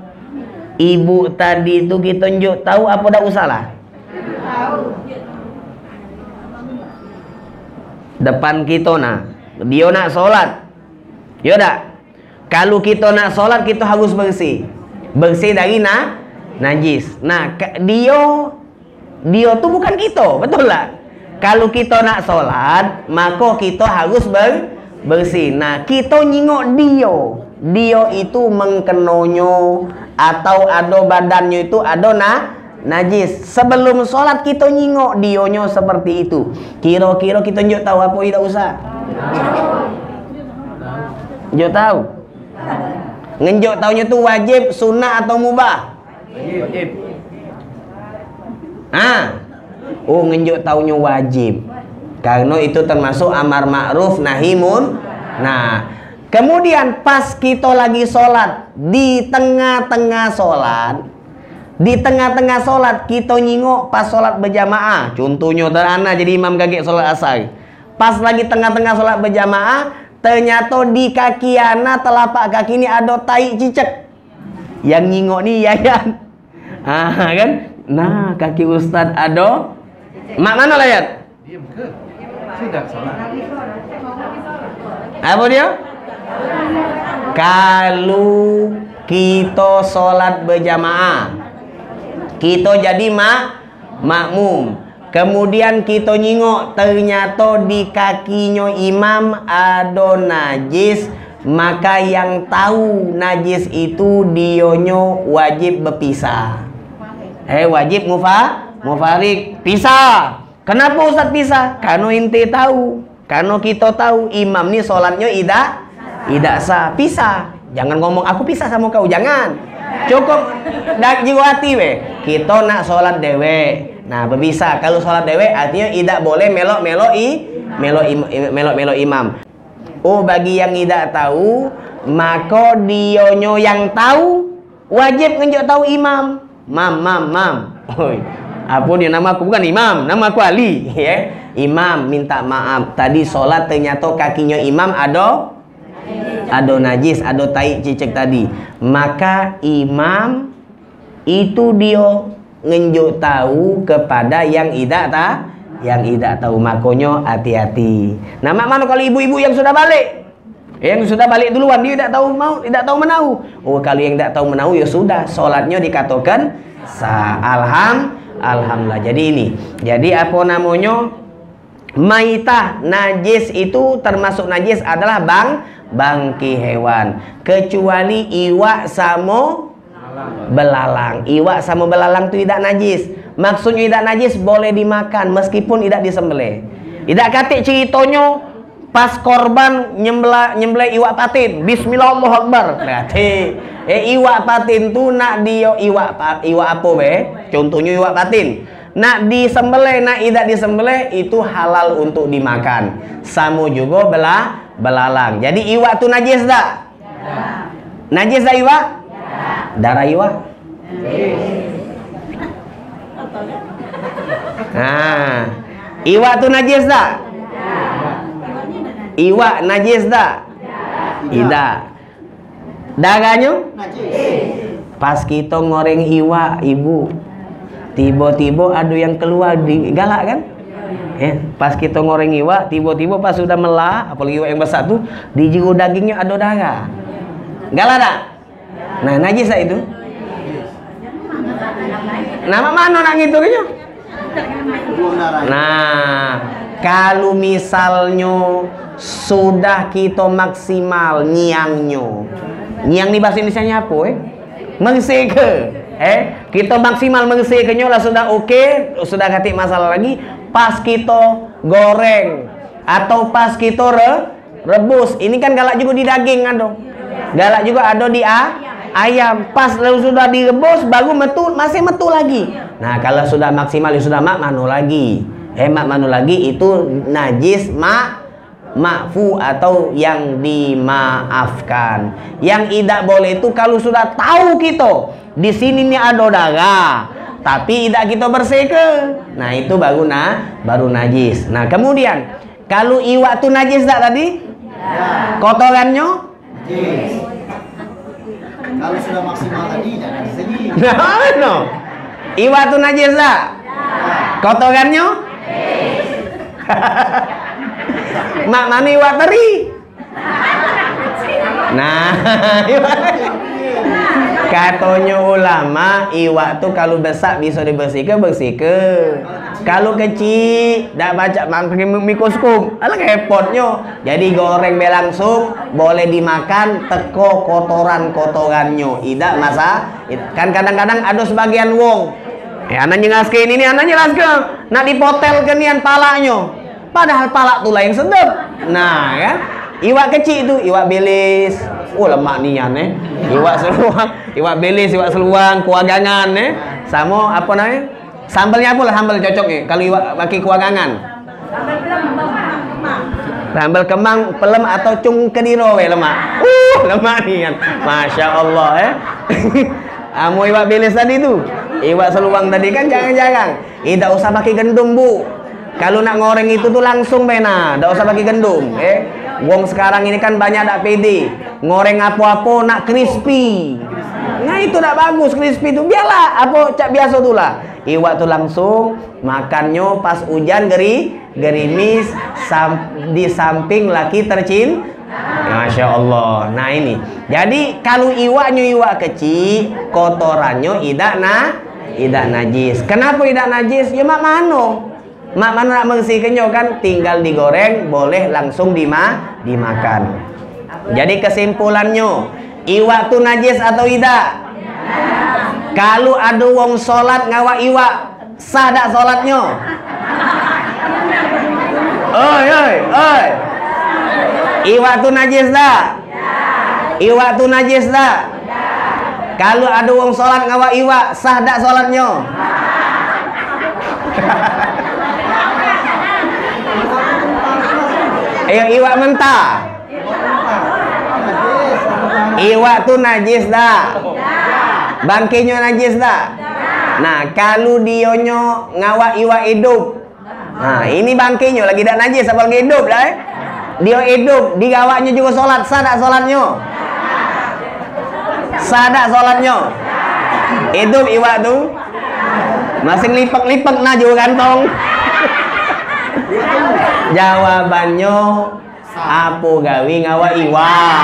ibu tadi itu kita tunjuk tahu apa dak usah lah. Depan kita nah, dia nak sholat, ya dak? Kalau kita nak sholat kita harus bersih, bersih dari na najis. Nah dia dia tuh bukan kita, betul lah. Kalau kita nak sholat maka kita harus ber, bersih. Nah kita nyingok dia, dia itu mengkenonyo atau ada badannya itu ada na najis. Sebelum sholat kita nyingok dionyo seperti itu. Kira-kira kita njuk tahu apa tidak usah? Njuk tahu? Ngenjuk tahunya itu wajib, sunnah atau mubah? Wajib. Ah, oh ngenjuk taunya wajib. Karena itu termasuk amar ma'ruf nahi mun. Nah, kemudian pas kita lagi sholat, di tengah-tengah sholat, di tengah-tengah sholat kita nyingok pas sholat berjamaah. Contohnya terana jadi imam kaget sholat asar. Pas lagi tengah-tengah sholat berjamaah, ternyata di kaki ana telapak kaki ini ada tai cicak. Yang nyingok ni Yayan. Ah kan? Nah, kaki ustaz ada. Mak mana layat? Diam ke? Sudah salah. Apa dia? Kalau kita sholat berjamaah, kita jadi mak makmum. Kemudian kita nyingok ternyata di kakinya imam ada najis, maka yang tahu najis itu dionyo wajib berpisah. Eh wajib mufa, mufarik pisah. Kenapa Ustaz pisah? Karena inti tahu, karena kita tahu imam ni solatnya tidak tidak sah, pisah. Jangan ngomong aku pisah sama kau, jangan. Cukup dak jiwa hati we. Kita nak solat dewe. Nah, berpisah. Kalau sholat dewe artinya tidak boleh melok-melok i, melok melok-melok imam. Oh, bagi yang tidak tahu, maka dionyo yang tahu wajib ngenjuk tahu imam. Mam, mam, mam. Oi. Apa dia nama aku bukan imam, nama aku Ali, ya. Imam minta maaf. Tadi sholat ternyata kakinya imam ada ada najis, ada tai cicak tadi. Maka imam itu dia ngenjuk tahu kepada yang tidak ta, yang tidak tahu. Makanya hati-hati. Nah, mak mana kalau ibu-ibu yang sudah balik, yang sudah balik duluan dia tidak tahu mau, tidak tahu menahu. Oh, kalau yang tidak tahu menahu ya sudah, sholatnya dikatakan sah. Alham, alhamdulillah. Jadi ini, jadi apa namanya? Maitah najis itu termasuk najis adalah bang bangki hewan, kecuali iwak sama belalang. Iwak sama belalang itu tidak najis. Maksudnya tidak najis boleh dimakan meskipun tidak disembelih. Tidak katik ceritanya pas korban nyembelih nyembelih iwak patin. Bismillah Allahu Akbar. Berarti eh iwak patin tu nak dia iwak iwak apa be? Contohnya iwak patin. Nak disembelih, nak tidak disembelih itu halal untuk dimakan. Sama juga belah belalang. Jadi iwak tu najis tak? Ya. Najis tak iwak? Darah iwak. Nah, iwak tu najis tak? Iwak najis tak? Tidak. Darahnya? Pas kita ngoreng iwak, ibu, tiba-tiba ada yang keluar di galak kan? Eh, pas kita ngoreng iwak, tiba-tiba pas sudah melah, apalagi iwak yang besar tu, di jiru dagingnya ada darah. Galak tak? Nah, najis tak itu? Nama mana nak ngitungnya? Nah, kalau misalnya sudah kita maksimal nyiangnya, nyiang ni bahasa Indonesianya apa eh? Mengseke. Eh, kita maksimal mengsekenya lah sudah oke, okay, sudah katik masalah lagi. Pas kita goreng atau pas kita re, rebus, ini kan galak juga di daging ada, galak juga ada di a, ayam. Pas lalu sudah direbus baru metu, masih metu lagi. Nah, kalau sudah maksimal ya sudah mak manu lagi. Eh, mak manu lagi itu najis mak makfu atau yang dimaafkan. Yang tidak boleh itu kalau sudah tahu kita di sini nih ada darah, tapi tidak kita bersihkan. Nah, itu baru na, baru najis. Nah, kemudian kalau iwak tu najis tak tadi? Ya. Kotorannya? Najis. Kalau sudah maksimal tadi jangan disegi. Nah, no. Iwak tu najis tak? Ya. Kotorannya? Najis. Mak mana iwak teri? Nah, iwak. Katanya ulama, iwak tu kalau besar bisa dibersihkan, bersihkan. Kalau kecil, dah baca pakai mikroskop, alah repotnya. Jadi goreng be langsung, boleh dimakan, teko kotoran-kotorannya. Tidak masa, kan kadang-kadang ada sebagian wong. Eh, anak nyelaskan ini, anak nyelaskan, nak dipotel kenian palanya. Padahal palak tu lah yang sedap. Nah, kan? Iwak kecil tu, iwak belis. Oh, lemak nian eh. Iwak seluang, iwak belis, iwak seluang, kuagangan eh. Sama apa namanya? Sambalnya apa lah sambal cocok nih kalau iwak pakai kuagangan? Sambal kemang, pelem atau cung kediro we lemak. Uh, lemak nih kan. Masya Allah eh. Amu iwak bilis tadi tuh. Iwak seluang tadi kan jangan-jangan. Tidak usah pakai gendum, Bu. Kalau nak ngoreng itu tuh langsung bena, tidak usah pakai gendum, eh. Wong sekarang ini kan banyak tak pede. Ngoreng apa-apa nak crispy. Nah itu tak bagus crispy itu. Biarlah apa cak biasa tuh lah. Iwak tuh langsung makannya pas hujan geri gerimis sam, di samping laki tercin. Masya Allah. Nah ini. Jadi kalau iwaknya iwak kecil, kotorannya tidak na, tidak najis. Kenapa tidak najis? Ya mak mano. Mak mano nak bersihkannya kan tinggal digoreng, boleh langsung dima, dimakan. Jadi kesimpulannya, iwak tuh najis atau tidak? Kalau ada wong sholat ngawak iwak, sah tak sholatnya? Oi, oi, oi. Iwak tuh najis tak? Iwak tuh najis tak? Kalau ada wong sholat ngawak iwak, sah tak sholatnya? Ayo iwak mentah. Iwak tuh najis tak? Bangkainya najis tak? Nah, kalau dionyo ngawak iwak hidup. Nah, ini bangkainya lagi tak najis apalagi hidup lah eh. Dia hidup, digawaknya juga sholat, sah tak sholatnya? Sah tak sholatnya? Hidup iwak tuh masih lipak-lipak nah juga kantong. Jawabannya apa gawi ngawak iwak?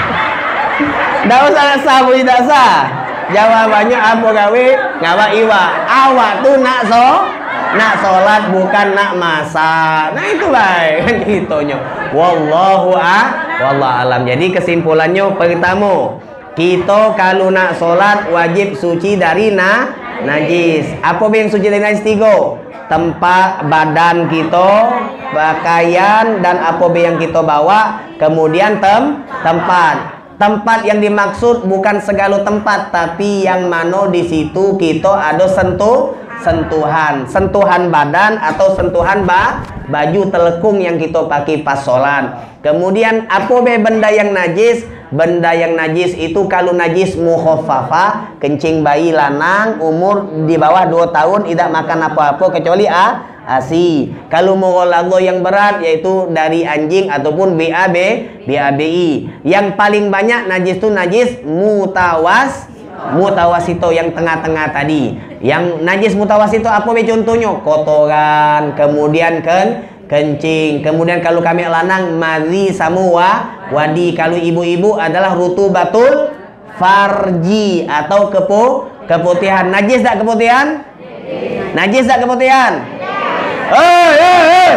Dah usah sah pun tidak sah. Jawabannya apa gawe ngawak iwak. Awak tuh nak so nak sholat bukan nak masak. Nah itu baik kan gitunya. Wallahu a wallahu alam. Jadi kesimpulannya pertama, kita kalau nak sholat wajib suci dari na najis. Apa yang suci dari najis? Tiga. Tempat badan kita, pakaian, dan apa yang kita bawa. Kemudian tem tempat. Tempat yang dimaksud bukan segala tempat, tapi yang mana di situ kita ada sentuh sentuhan, sentuhan badan atau sentuhan ba, baju telekung yang kita pakai pas sholat. Kemudian apa be benda yang najis? Benda yang najis itu kalau najis mukhaffafah, kencing bayi lanang umur di bawah dua tahun tidak makan apa-apa kecuali a asi. Kalau mughalladhah yang berat yaitu dari anjing ataupun B A B B A B I. Yang paling banyak najis itu najis mutawas mutawasito yang tengah-tengah tadi. Yang najis mutawasito apa be contohnya? Kotoran, kemudian ken kencing, kemudian kalau kami lanang madhi samua wadi, kalau ibu-ibu adalah rutubatul farji atau kepo keputihan. Najis tak keputihan? Najis tak keputihan? Hei, hei, hei.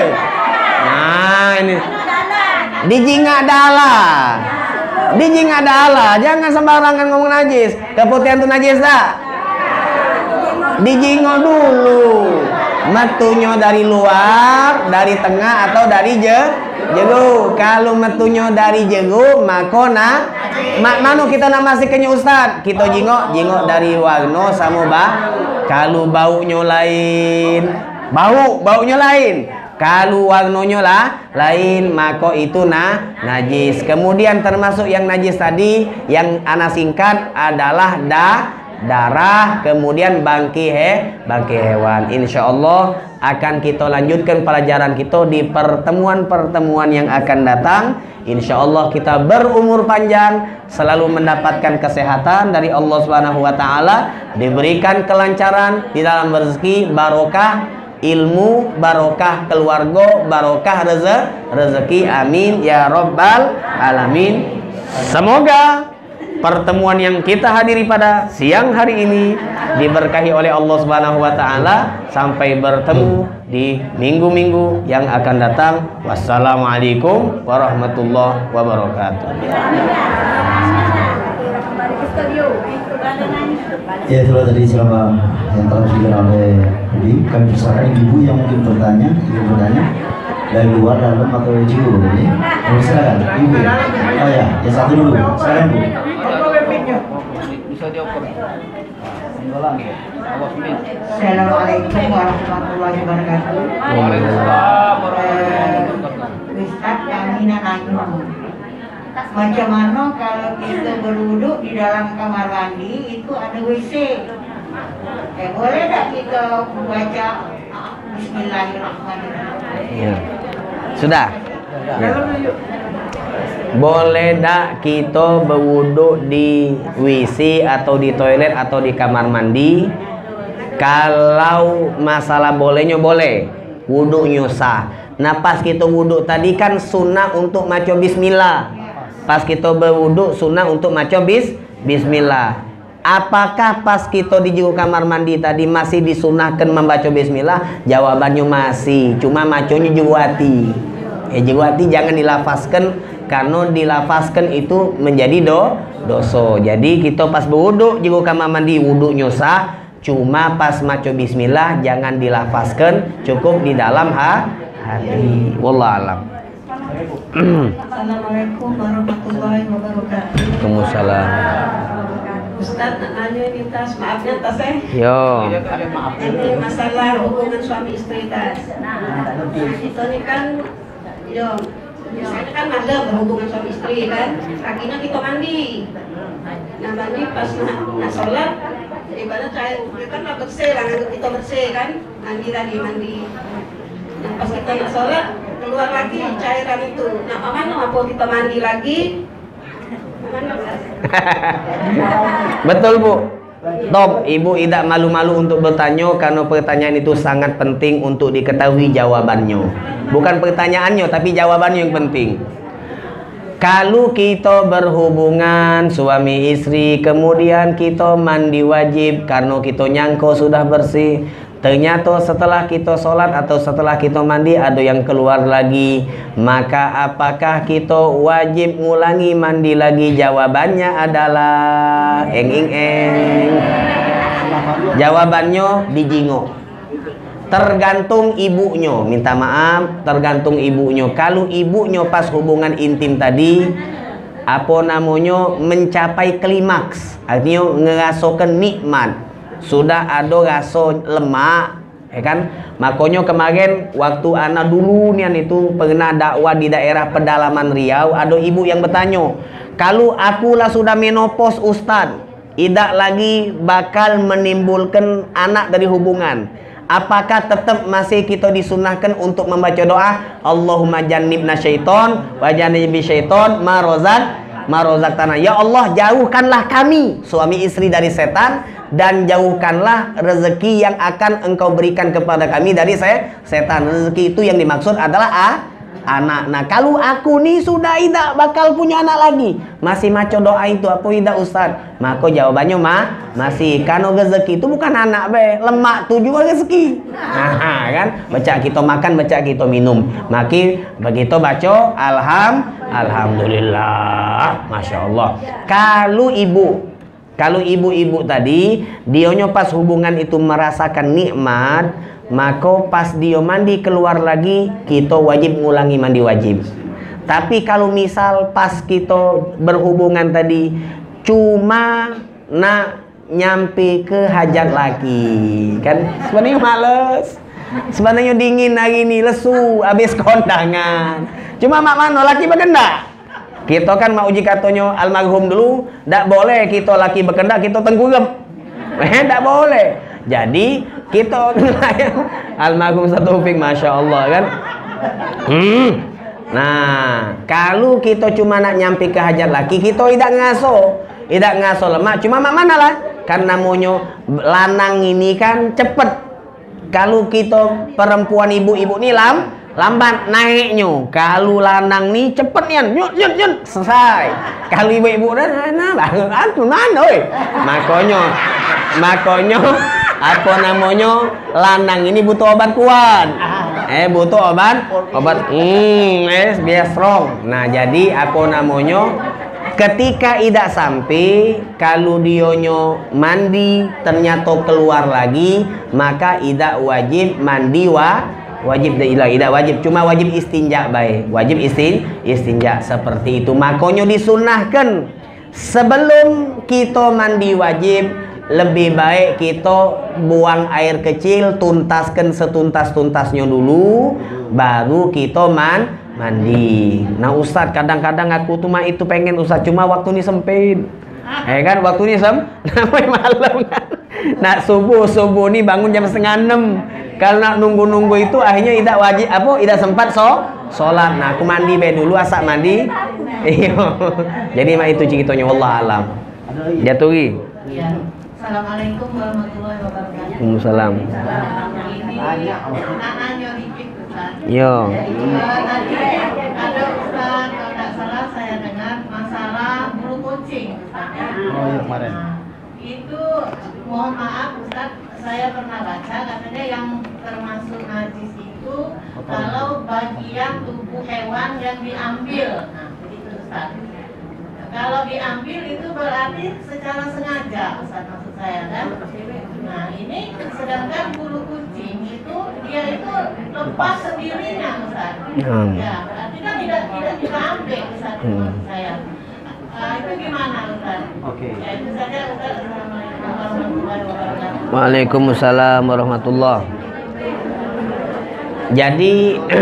Nah ini dijinga dala, dijinga dala, jangan sembarangan ngomong najis. Keputihan itu najis tak? Dijingo dulu. Metunya dari luar, dari tengah atau dari je, jegu. Kalau metunya dari jegu, maka na, mak manu kita nak masihkannya Ustad. Kita jingok, jingok dari warna sama ba. Kalau baunya lain, bau, baunya lain. Kalau warnanya lah lain, maka itu na najis. Kemudian termasuk yang najis tadi, yang ana singkat adalah da. darah, kemudian bangkai he, bangkai hewan. Insya Allah akan kita lanjutkan pelajaran kita di pertemuan-pertemuan yang akan datang. Insya Allah kita berumur panjang, selalu mendapatkan kesehatan dari Allah Subhanahu Wa Taala, diberikan kelancaran di dalam rezeki, barokah ilmu, barokah keluarga, barokah rezeki, rezeki. Amin ya Rabbal Alamin. Semoga pertemuan yang kita hadiri pada siang hari ini diberkahi oleh Allah Subhanahu wa taala sampai bertemu di minggu-minggu yang akan datang. Wassalamualaikum warahmatullahi wabarakatuh. Ya, itulah tadi selama yang telah diberikan oleh Budi. Kami persilakan ibu yang mungkin bertanya, ibu bertanya dari luar, dalam atau jauh ini. Kami silakan ibu. Oh ya, yang satu dulu. Silakan Bu. Bisa dioper. Assalamualaikum warahmatullahi wabarakatuh. Ustaz, kami nak nanya, macam mana kalau kita berwuduk di dalam kamar mandi itu ada W C? Eh, boleh tak kita baca Bismillahirrahmanirrahim? Ya. Sudah. Ya. Boleh tak kita berwuduk di W C atau di toilet atau di kamar mandi? Kalau masalah bolehnya boleh, wuduknya sah. Nah pas kita wuduk tadi kan sunnah untuk maca bismillah. Pas kita berwuduk sunnah untuk maca bis bismillah. Apakah pas kita di juru kamar mandi tadi masih disunahkan membaca bismillah? Jawabannya masih, cuma maconya juru hati. Eh juru hati jangan dilafazkan, karena dilafazkan itu menjadi do dosa. Jadi kita pas berwuduk juru kamar mandi wuduknya sah, cuma pas maca bismillah jangan dilafazkan, cukup di dalam ha hati. Wallahu alam. Assalamualaikum warahmatullahi wabarakatuh. Waalaikumsalam. Ustaz, nak nanya ini tas, maafnya tas eh. Yo. Ini masalah hubungan suami istri tas. Nah, itu nih kan, yo, biasanya kan ada berhubungan suami istri kan, kakinya kita mandi. Nah mandi pas nak, nak sholat, ibadah cair, kita kan nak bersih lah, kita bersih kan, mandi tadi mandi. Nah pas kita nak sholat, keluar lagi cairan itu. Nah mana apa kita mandi lagi? Betul Bu. Top, Ibu tidak malu-malu untuk bertanya karena pertanyaan itu sangat penting untuk diketahui jawabannya. Bukan pertanyaannya tapi jawabannya yang penting. Kalau kita berhubungan suami istri kemudian kita mandi wajib karena kita nyangko sudah bersih, ternyata setelah kita sholat atau setelah kita mandi ada yang keluar lagi, maka apakah kita wajib ngulangi mandi lagi? Jawabannya adalah eng eng eng. Jawabannya dijingok. Tergantung ibunya, minta maaf, tergantung ibunya. Kalau ibunya pas hubungan intim tadi apa namanya mencapai klimaks, artinya ngerasakan nikmat, sudah ada rasa lemak, ya kan? Makanya kemarin waktu anak dulu nih itu pernah dakwah di daerah pedalaman Riau, ada ibu yang bertanya, kalau akulah sudah menopause Ustadz, tidak lagi bakal menimbulkan anak dari hubungan, apakah tetap masih kita disunahkan untuk membaca doa Allahumma jannibna syaiton wa jannibi syaiton ma rozak ma rozaqtana. Ya Allah, jauhkanlah kami suami istri dari setan dan jauhkanlah rezeki yang akan engkau berikan kepada kami dari saya setan. Rezeki itu yang dimaksud adalah ah, anak. Nah kalau aku nih sudah tidak bakal punya anak lagi, masih maco doa itu apa tidak Ustaz? Maka jawabannya mah masih, karena rezeki itu bukan anak be, lemak tuh juga rezeki. Nah kan, baca kita makan, baca kita minum, maki begitu baca alham alhamdulillah, masya Allah. Kalau ibu Kalau ibu-ibu tadi, dionya pas hubungan itu merasakan nikmat, maka pas dia mandi keluar lagi, kita wajib ngulangi mandi wajib. Tapi kalau misal pas kita berhubungan tadi, cuma nak nyampe ke hajat lagi, kan sebenarnya males, sebenarnya dingin hari ini, lesu, habis kondangan. Cuma mak mano laki berkendak. Kita kan mau uji katanya almarhum dulu, tak boleh kita laki berkendak kita tengkurap, eh tak boleh. Jadi kita almarhum satu Taufik, masya Allah kan. Hmm. Nah kalau kita cuma nak nyampe ke hajat laki, kita tidak ngaso, tidak ngaso lemak. Cuma mak mana lah, kan namanya lanang ini kan cepet. Kalau kita perempuan ibu-ibu nih lam lambat naiknya. Kalau lanang nih cepet nih, nyut nyut nyut selesai. Kalau ibu-ibu dah nah bangun aku mana oi. Makanya makanya apa namanya lanang ini butuh obat kuat. Eh butuh obat obat hmm eh biar strong. Nah jadi apa namanya ketika tidak sampai, kalau dionyo mandi ternyata keluar lagi, maka tidak wajib mandi wa wajib tidak tidak wajib, cuma wajib istinja baik, wajib istin istinja seperti itu. Makanya disunahkan sebelum kita mandi wajib lebih baik kita buang air kecil, tuntaskan setuntas-tuntasnya dulu, baru kita man mandi. Nah Ustadz, kadang-kadang aku tuh mah itu pengen Ustadz, cuma waktu ini sempit. Eh kan waktu ini sem, namanya malam kan. Nah subuh subuh nih bangun jam setengah enam. Kalau nak nunggu-nunggu itu akhirnya tidak wajib apa, tidak sempat so sholat. Nah aku mandi be dulu, asak mandi. Iyo. Jadi mah itu ceritanya, wallah alam. Jatuhi. Ya. Assalamualaikum warahmatullahi wabarakatuh. Waalaikumsalam. Ini anaknya dikit Ustaz. Yo. Tadi ada Ustaz, kalau tidak salah saya dengar masalah bulu kucing Ustaz. Oh iya kemarin. Nah, itu mohon maaf Ustaz, saya pernah baca katanya yang termasuk najis itu kalau bagian tubuh hewan yang diambil. Nah, begitu Ustaz. Kalau diambil itu berarti secara sengaja, Ustaz, maksud saya kan. Nah ini sedangkan bulu kucing itu dia itu lepas sendirinya, Ustaz. Hmm. Ya berarti kan tidak tidak kita ambil, Ustaz, Hmm. maksud saya. Uh, itu gimana, Ustaz? Oke. Ya itu saja, Ustaz. Assalamualaikum warahmatullahi wabarakatuh. Waalaikumsalam warahmatullahi. Jadi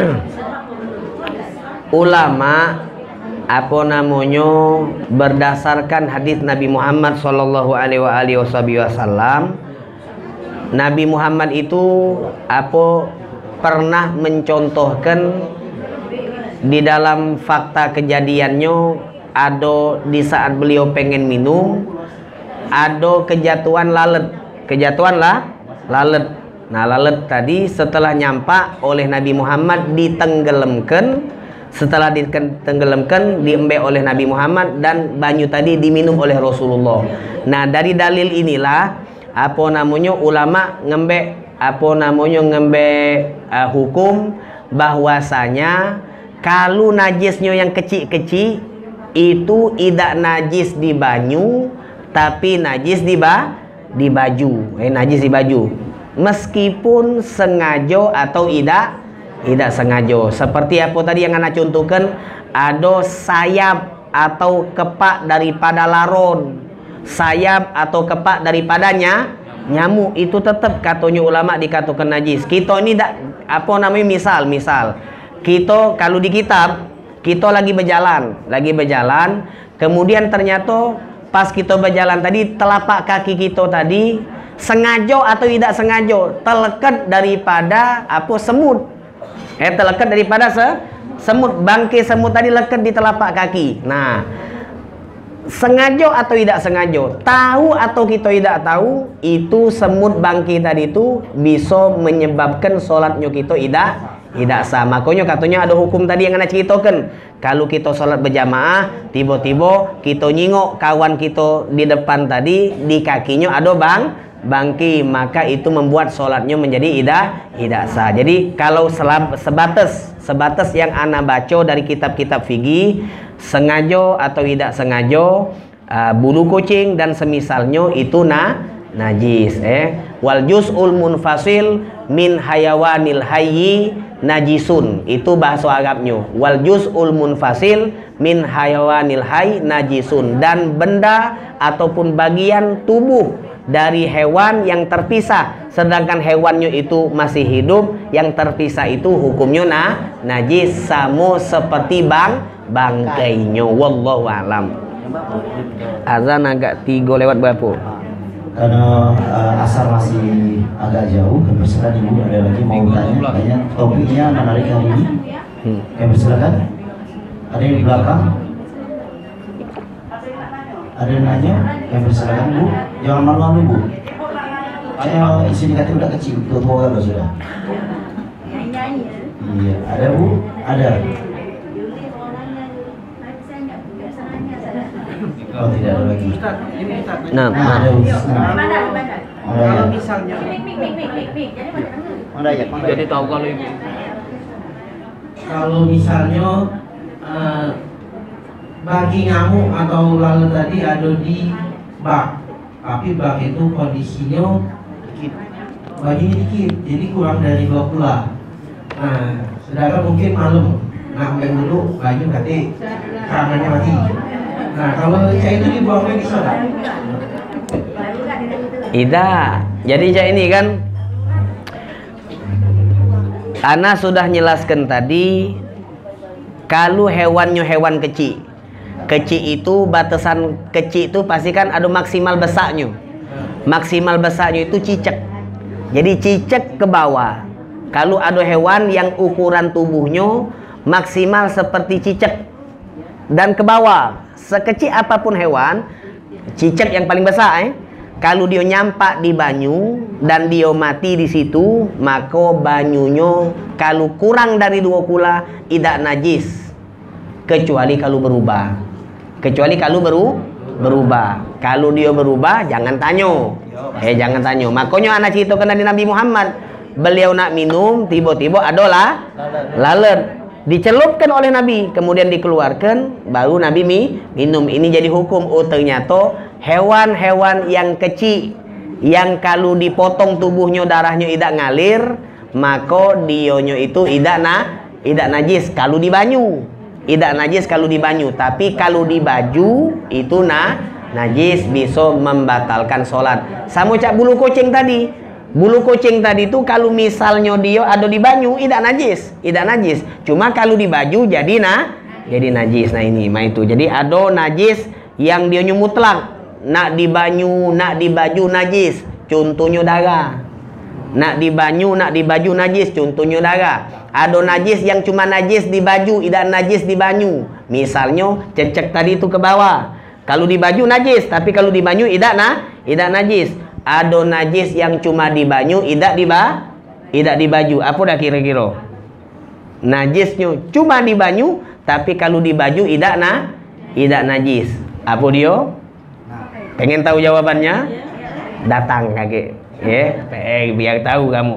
ulama apa namanya berdasarkan hadis Nabi Muhammad Shallallahu Alaihi Wasallam, Nabi Muhammad itu apa pernah mencontohkan di dalam fakta kejadiannya, ada di saat beliau pengen minum, ada kejatuhan lalat, kejatuhan lah lalat. Nah lalat tadi setelah nyampak oleh Nabi Muhammad ditenggelamkan. Setelah ditenggelamkan diembe oleh Nabi Muhammad, dan banyu tadi diminum oleh Rasulullah. Nah dari dalil inilah apa namanya ulama ngembe apa namanya ngembe uh, hukum bahwasanya kalau najisnya yang kecil-kecil itu tidak najis di banyu tapi najis di ba di baju eh najis di baju meskipun sengaja atau tidak tidak sengaja. Seperti apa tadi yang anak contohkan, ada sayap atau kepak daripada laron, sayap atau kepak daripadanya nyamuk, itu tetap katanya ulama dikatakan najis. Kita ini tak apa namanya, misal misal kita kalau di kitab kita lagi berjalan lagi berjalan kemudian ternyata pas kita berjalan tadi telapak kaki kita tadi sengaja atau tidak sengaja terlekat daripada apa semut. Eh terlekat daripada se semut, bangkai semut tadi lekat di telapak kaki. Nah, sengaja atau tidak sengaja, tahu atau kita tidak tahu, itu semut bangkai tadi itu bisa menyebabkan sholatnya kita tidak tidak sah. Makanya katanya ada hukum tadi yang anda ceritakan. Kalau kita sholat berjamaah, tiba-tiba kita nyingok kawan kita di depan tadi, di kakinya ada bang bangki, maka itu membuat sholatnya menjadi tidak tidak sah. Jadi kalau selab, sebatas sebatas yang ana baca dari kitab-kitab fikih, sengaja atau tidak sengaja uh, bulu kucing dan semisalnya itu na najis. Eh wal juz'ul munfasil min hayawanil hayyi najisun, itu bahasa Arabnya. Wal juz'ul munfasil min hayawanil hayy najisun, dan benda ataupun bagian tubuh dari hewan yang terpisah, sedangkan hewannya itu masih hidup, yang terpisah itu hukumnya nah, najis sama seperti bang bangkainya. Wallahu alam. Azan agak tiga lewat berapa? Karena uh, asar masih agak jauh, kami persilakan ibu ada lagi mau tanya, tanya topiknya menarik hari ini. Hmm. Kami persilakan. Ada yang di belakang? Ada yang nanya? Kami persilakan bu. Jangan malu-malu bu. Saya isi dikatnya udah kecil, tuh tua kalau sudah. Iya, ada bu? Ada. Oh tidak ada lagi. Nah, Nah, ada bu. Nah. Kalau misalnya Mana ya? jadi tahu kalau ibu Kalau misalnya uh, bagi nyamuk atau lalat tadi ada di bak, tapi bak itu kondisinya dikit, baginya dikit, jadi kurang dari dua puluh. Nah, sedangkan mungkin malam ngambil dulu baju nanti karenanya mati. Nah, kalau kayak itu dibuangnya di sana. Tidak. Jadi cak ini kan Ana sudah jelaskan tadi, kalau hewannya hewan kecil, kecil itu batasan kecil itu pasti kan ada maksimal besarnya. Maksimal besarnya itu cicak. Jadi cicak ke bawah. Kalau ada hewan yang ukuran tubuhnya maksimal seperti cicak dan ke bawah, sekecil apapun hewan, cicak yang paling besar eh. Kalau dia nyampak di banyu dan dia mati di situ, maka banyunya kalau kurang dari dua kula tidak najis, kecuali kalau berubah. Kecuali kalau beru berubah. Kalau dia berubah, jangan tanya. Eh jangan tanya. Makanya anak ceritakan dari Nabi Muhammad, beliau nak minum, tiba-tiba adalah lalat. Dicelupkan oleh Nabi, kemudian dikeluarkan, baru Nabi mi minum. Ini jadi hukum. Oh ternyata hewan-hewan yang kecil, yang kalau dipotong tubuhnya darahnya tidak ngalir, maka dionyo itu tidak na, tidak najis kalau di banyu. Tidak najis kalau di banyu, tapi kalau di baju itu na najis, bisa membatalkan sholat. Sama cak bulu kucing tadi. Bulu kucing tadi itu kalau misalnya dia ada di banyu tidak najis, tidak najis. Cuma kalau di baju jadi na, jadi najis. Nah ini, mah itu. Jadi ada najis yang dia mutlak, nak di banyu, nak di baju najis. Contohnya darah. Nak di banyu, nak di baju najis. Contohnya darah. Ada najis yang cuma najis di baju, tidak najis di banyu. Misalnya cecek tadi itu ke bawah. Kalau di baju najis, tapi kalau di banyu tidak na, tidak najis. Ada najis yang cuma di banyu, tidak di ba, tidak di baju. Apa dah kira-kira? Najisnya cuma di banyu, tapi kalau di baju tidak na, tidak najis. Apa dia? Pengen tahu jawabannya? Datang kakek, ya, eh, biar tahu kamu.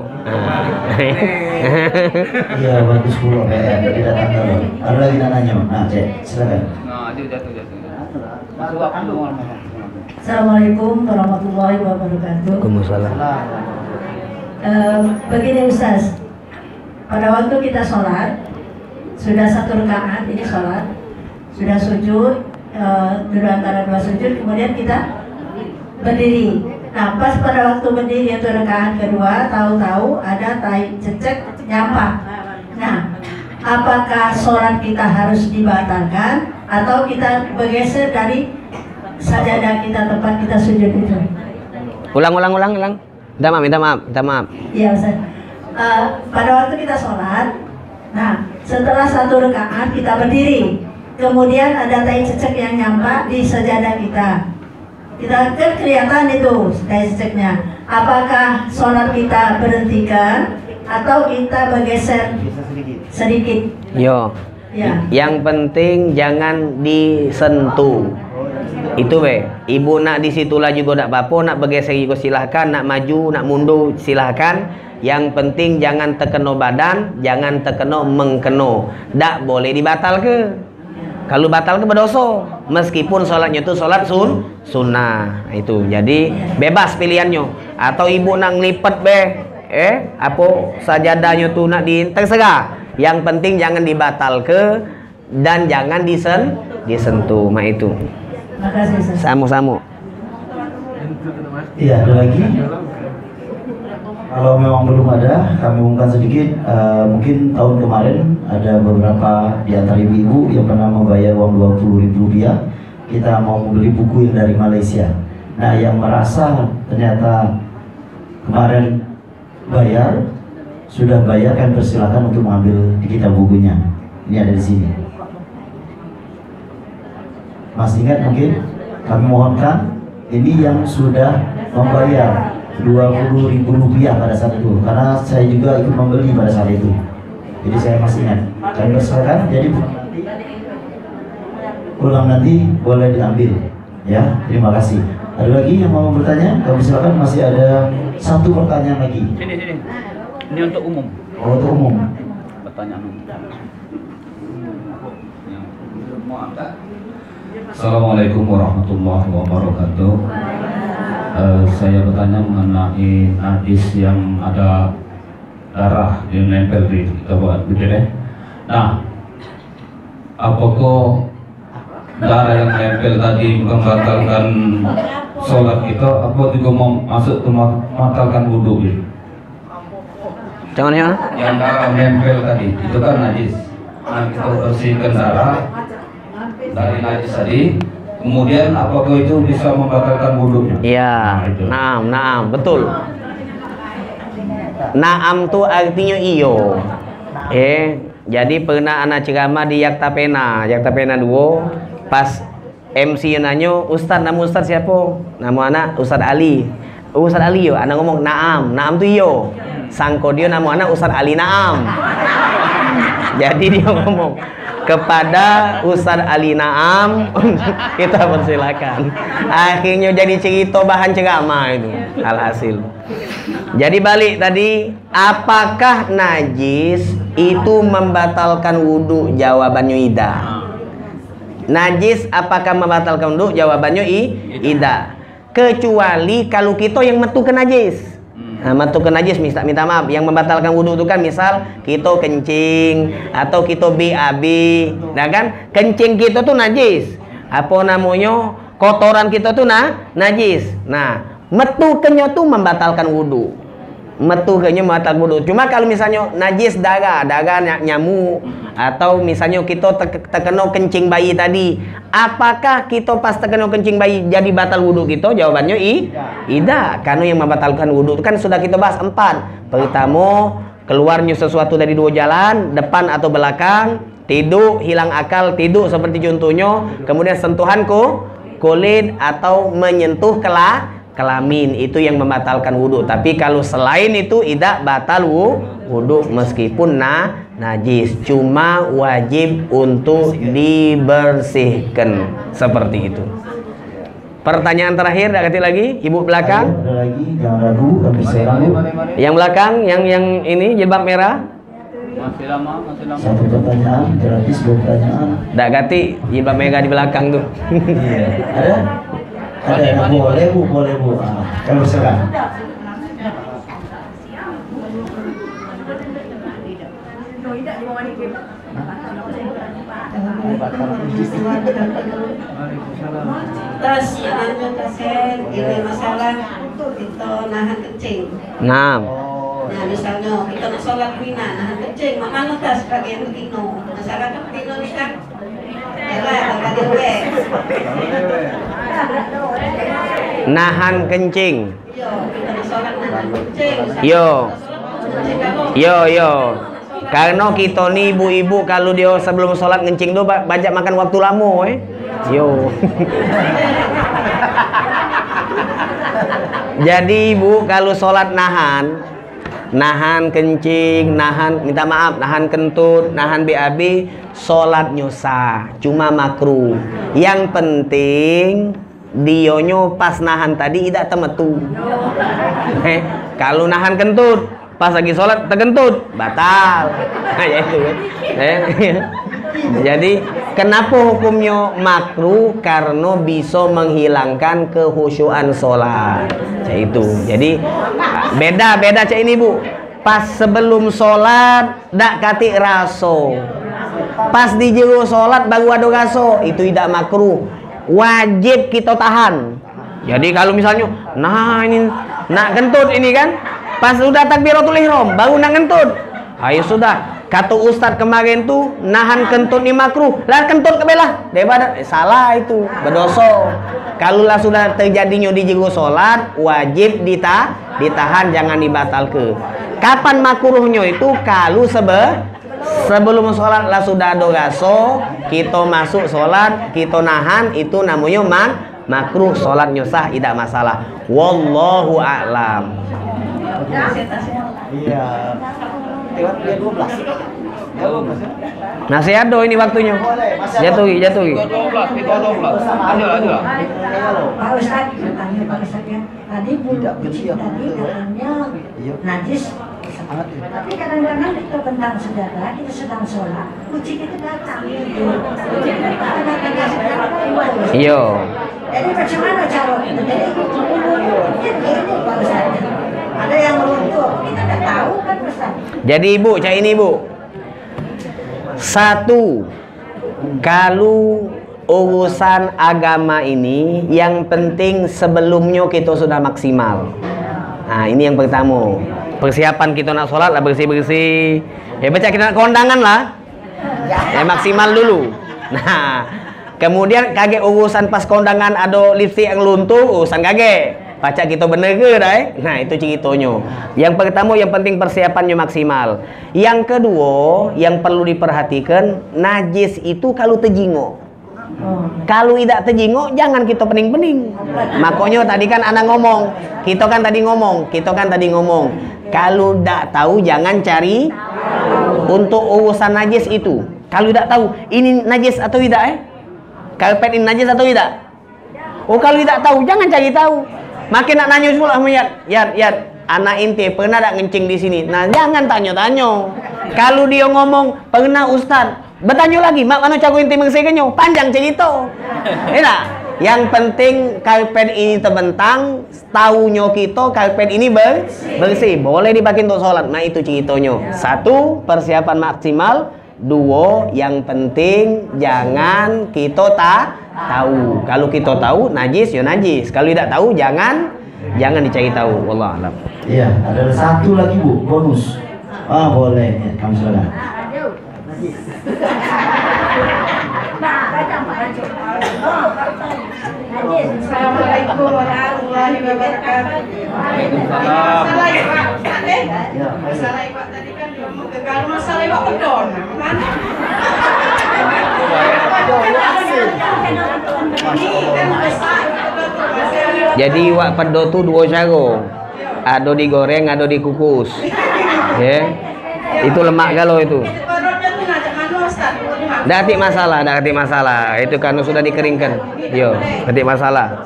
Iya bagus pula. Eh, tidak datang dulu. Ada lagi nanya, nah cek, silakan. Nah, dia jatuh jatuh. Masuk akal. Assalamualaikum warahmatullahi wabarakatuh. Waalaikumsalam. Uh, begini Ustaz, pada waktu kita sholat, sudah satu rakaat ini sholat, sudah sujud, uh, duduk antara dua sujud, kemudian kita berdiri. Nah pas pada waktu berdiri itu rakaat kedua, tahu-tahu ada tai cecek nyampak. Nah, apakah sholat kita harus dibatalkan atau kita bergeser dari sajadah kita, tempat kita sujud itu? Ulang, ulang, ulang, ulang. Minta maaf, minta maaf, minta maaf. Iya Ustaz. Uh, pada waktu kita sholat, nah setelah satu rakaat kita berdiri, kemudian ada tai cecek yang nyampak di sajadah kita. Kita kan kelihatan itu tai ceceknya. Apakah sholat kita berhentikan atau kita bergeser sedikit? Yo. Ya. Yang penting jangan disentuh. Itu be, ibu nak di situlah juga tak apa-apa, nak bergeser juga silahkan, nak maju, nak mundur silahkan. Yang penting jangan terkena badan, jangan terkena mengkeno. Tak boleh dibatal ke? Kalau batal ke berdosa, meskipun sholatnya itu sholat sun, sunnah. Itu jadi bebas pilihannya. Atau ibu nak ngelipet be, eh apa sajadahnya tuh nak di terserah. Yang penting jangan dibatal ke dan jangan disen, disentuh. Mak itu. Samu-samu. Iya, ada lagi. Kalau memang belum ada, kami umumkan sedikit. Uh, mungkin tahun kemarin ada beberapa di antara ibu-ibu yang pernah membayar uang dua puluh ribu rupiah. Kita mau membeli buku yang dari Malaysia. Nah, yang merasa ternyata kemarin bayar, sudah bayar, kan persilakan untuk mengambil di kitab bukunya. Ini ada di sini. Masih ingat mungkin? Kami mohonkan ini yang sudah membayar dua puluh ribu rupiah pada saat itu, karena saya juga ikut membeli pada saat itu. Jadi saya masih ingat. Kami persilakan, jadi pulang nanti boleh diambil. Ya, terima kasih. Ada lagi yang mau bertanya? Kami silakan, masih ada satu pertanyaan lagi. Sini sini. Ini untuk umum. Oh, untuk umum. Pertanyaan umum. Assalamualaikum warahmatullahi wabarakatuh. Uh, saya bertanya mengenai najis yang ada darah yang nempel di tempat gitu deh. Nah, apakah darah yang nempel tadi membatalkan sholat kita apa juga mau masuk ke membatalkan wudhu gitu? Jangan ya. Yang darah nempel tadi itu kan najis. Nah, kita bersihkan darah dari najis tadi. Kemudian apakah itu bisa membatalkan wudhunya? Iya. Nah, itu. Naam, naam, betul. Naam tuh artinya iyo. Eh, jadi pernah anak ceramah di Yaktapena, Yaktapena dua, pas M C nanya, Ustaz, nama Ustaz siapa? Nama anak Ustaz Ali. Ustaz Ali yo, anak ngomong naam, naam tuh iyo. Sangko dia nama anak Ustaz Ali Naam. Jadi dia ngomong kepada Ustaz Ali Naam, kita persilakan. Akhirnya jadi cerita bahan ceramah itu, alhasil. Jadi balik tadi, apakah najis itu membatalkan wudhu? Jawabannya tidak. Najis apakah membatalkan wudhu? Jawabannya i, tidak. Kecuali kalau kita yang metu ke najis. Nah, metu ke najis, minta, minta maaf, yang membatalkan wudhu itu kan misal kita kencing atau kita B A B, nah kan kencing kita tuh najis, apa namanya, kotoran kita tuh nah najis. Nah, metu kenyo tuh membatalkan wudhu, metu kenyo membatalkan wudhu. Cuma kalau misalnya najis darah, darah nyamuk, atau misalnya kita te terkena kencing bayi tadi, apakah kita pas terkena kencing bayi jadi batal wudhu kita? Jawabannya i, tidak. Karena yang membatalkan wudhu itu kan sudah kita bahas empat. Pertama, keluarnya sesuatu dari dua jalan, depan atau belakang, tidur, hilang akal, tidur seperti contohnya, kemudian sentuhanku kulit atau menyentuh kelah kelamin, itu yang membatalkan wudhu. Tapi kalau selain itu tidak batal wudhu meskipun na najis, cuma wajib untuk dibersihkan seperti itu. Pertanyaan terakhir, ada lagi ibu belakang? Ada lagi, jangan ragu, kami selalu. Yang belakang, yang yang ini jilbab merah. Masih lama, masih lama. Satu pertanyaan, gratis dua pertanyaan. Nggak ganti jilbab merah di belakang tuh. Iya. Ada? Ada, ada. Boleh bu, boleh bu. Ah, kami silakan. Terus yang anu kaset ini masalah kita nahan kencing. Nah, Nah misalnya kita nak sholat mina nahan kencing, mana tas bagian begino. Masalah kan begino ni kan. Yalah, kalau dewe. nahan kencing. Yo, kita nak sholat nahan kencing. Yo, yo, yo. Karena kita nih ibu-ibu kalau dia sebelum sholat ngencing tuh banyak makan waktu lama, eh. Yo. Jadi ibu kalau sholat nahan, nahan kencing, nahan minta maaf, nahan kentut, nahan B A B, sholatnya sah, cuma makruh. Yang penting dionyo pas nahan tadi tidak temetu. Eh, kalau nahan kentut pas lagi sholat terkentut batal. Nah, ya itu kan. Eh, jadi kenapa hukumnya makruh? Karena bisa menghilangkan kehusyuan sholat. Ya itu. Jadi beda beda cak ini bu. Pas sebelum sholat dak katik raso. Pas di jero sholat baru ada raso. Itu tidak makruh. Wajib kita tahan. Jadi kalau misalnya, nah ini nak kentut ini kan. Pas sudah takbiratul ihram baru nak kentut. Ayo sudah. Kata Ustadz kemarin tuh nahan kentut ni makruh. Lah kentut ke belah. Daripada eh, salah itu, berdosa. Kalau lah sudah terjadinya di jero salat, wajib dita ditahan, jangan dibatal ke. Kapan makruhnya itu? Kalau sebe sebelum sholat lah sudah ada raso, kita masuk sholat, kita nahan, itu namanya mak makruh, sholatnya sah, tidak masalah. Wallahu a'lam. Iya. Lewat dia dua belas. Masih ada ini waktunya. Jatuh, jatuh. dua belas, dua belas. Ada, ada. Pak Ustadz, saya tanya Pak Ustadz ya. Tadi bulu kucing tadi katanya najis. Tapi kadang-kadang kita bentang saudara, kita sedang sholat, kucing itu datang. Iya. Jadi bagaimana cara itu? Jadi bulunya ini Pak Ustadz. Ada yang runtuh, kita tidak tahu kan Ustadz. Jadi ibu, cak ini ibu. Satu, kalau urusan agama ini yang penting sebelumnya kita sudah maksimal. Nah, ini yang pertama. Persiapan kita nak sholat lah bersih-bersih. Ya baca kita nak kondangan lah. Ya maksimal dulu. Nah, kemudian kaget urusan pas kondangan ada lipstick yang luntur, urusan kaget. Baca kita bener ke dah eh? Nah, itu ceritanya. Yang pertama yang penting persiapannya maksimal. Yang kedua, yang perlu diperhatikan, najis itu kalau terjingok. Kalau tidak terjingok, jangan kita pening-pening. Makanya tadi kan anak ngomong, kita kan tadi ngomong, kita kan tadi ngomong, kalau tidak tahu jangan cari untuk urusan najis itu. Kalau tidak tahu ini najis atau tidak eh? Karpet ini najis atau tidak? Oh, kalau tidak tahu jangan cari tahu. Makin nak nanya pula sama Yat, Yat, Yat, anak inti pernah tak ngencing di sini? Nah, jangan tanya-tanya. Kalau dia ngomong pernah Ustaz, bertanya lagi, mak mana cago inti mengsekenyo? Panjang cerita. Enak. Yang penting karpet ini terbentang, tahunya kita karpet ini ber bersih, boleh dipakai untuk sholat. Nah, itu ceritanya. Satu, persiapan maksimal. Dua, yang penting jangan kita tak tahu. Kalau kita tahu najis ya najis. Kalau tidak tahu jangan jangan dicari tahu. Wallah alam. Iya, ada satu lagi Bu, bonus. Ah, boleh. Ya, kamu silakan. Assalamualaikum warahmatullahi wabarakatuh. Waalaikumsalam. Masalah ya Pak Ustaz eh? Masalah ya Pak tadi kan ngomong ke kalau masalah ya Pak pedon. Mana? Jadi wak pedo tu dua cara. Ada digoreng, ada dikukus. Ya. Itu lemak galau itu. Dah tik masalah, dah tik masalah. Itu kan sudah dikeringkan. Yo, tik masalah.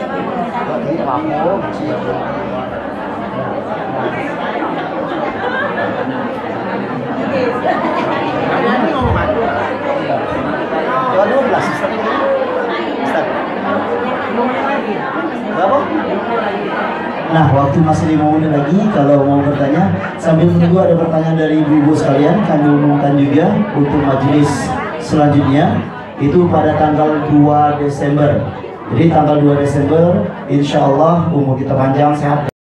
Nah, waktu masih lima menit lagi. Kalau mau bertanya, sambil menunggu ada pertanyaan dari ibu-ibu sekalian, kami umumkan juga untuk majelis selanjutnya itu pada tanggal dua Desember. Jadi tanggal dua Desember, insya Allah umur kita panjang, sehat.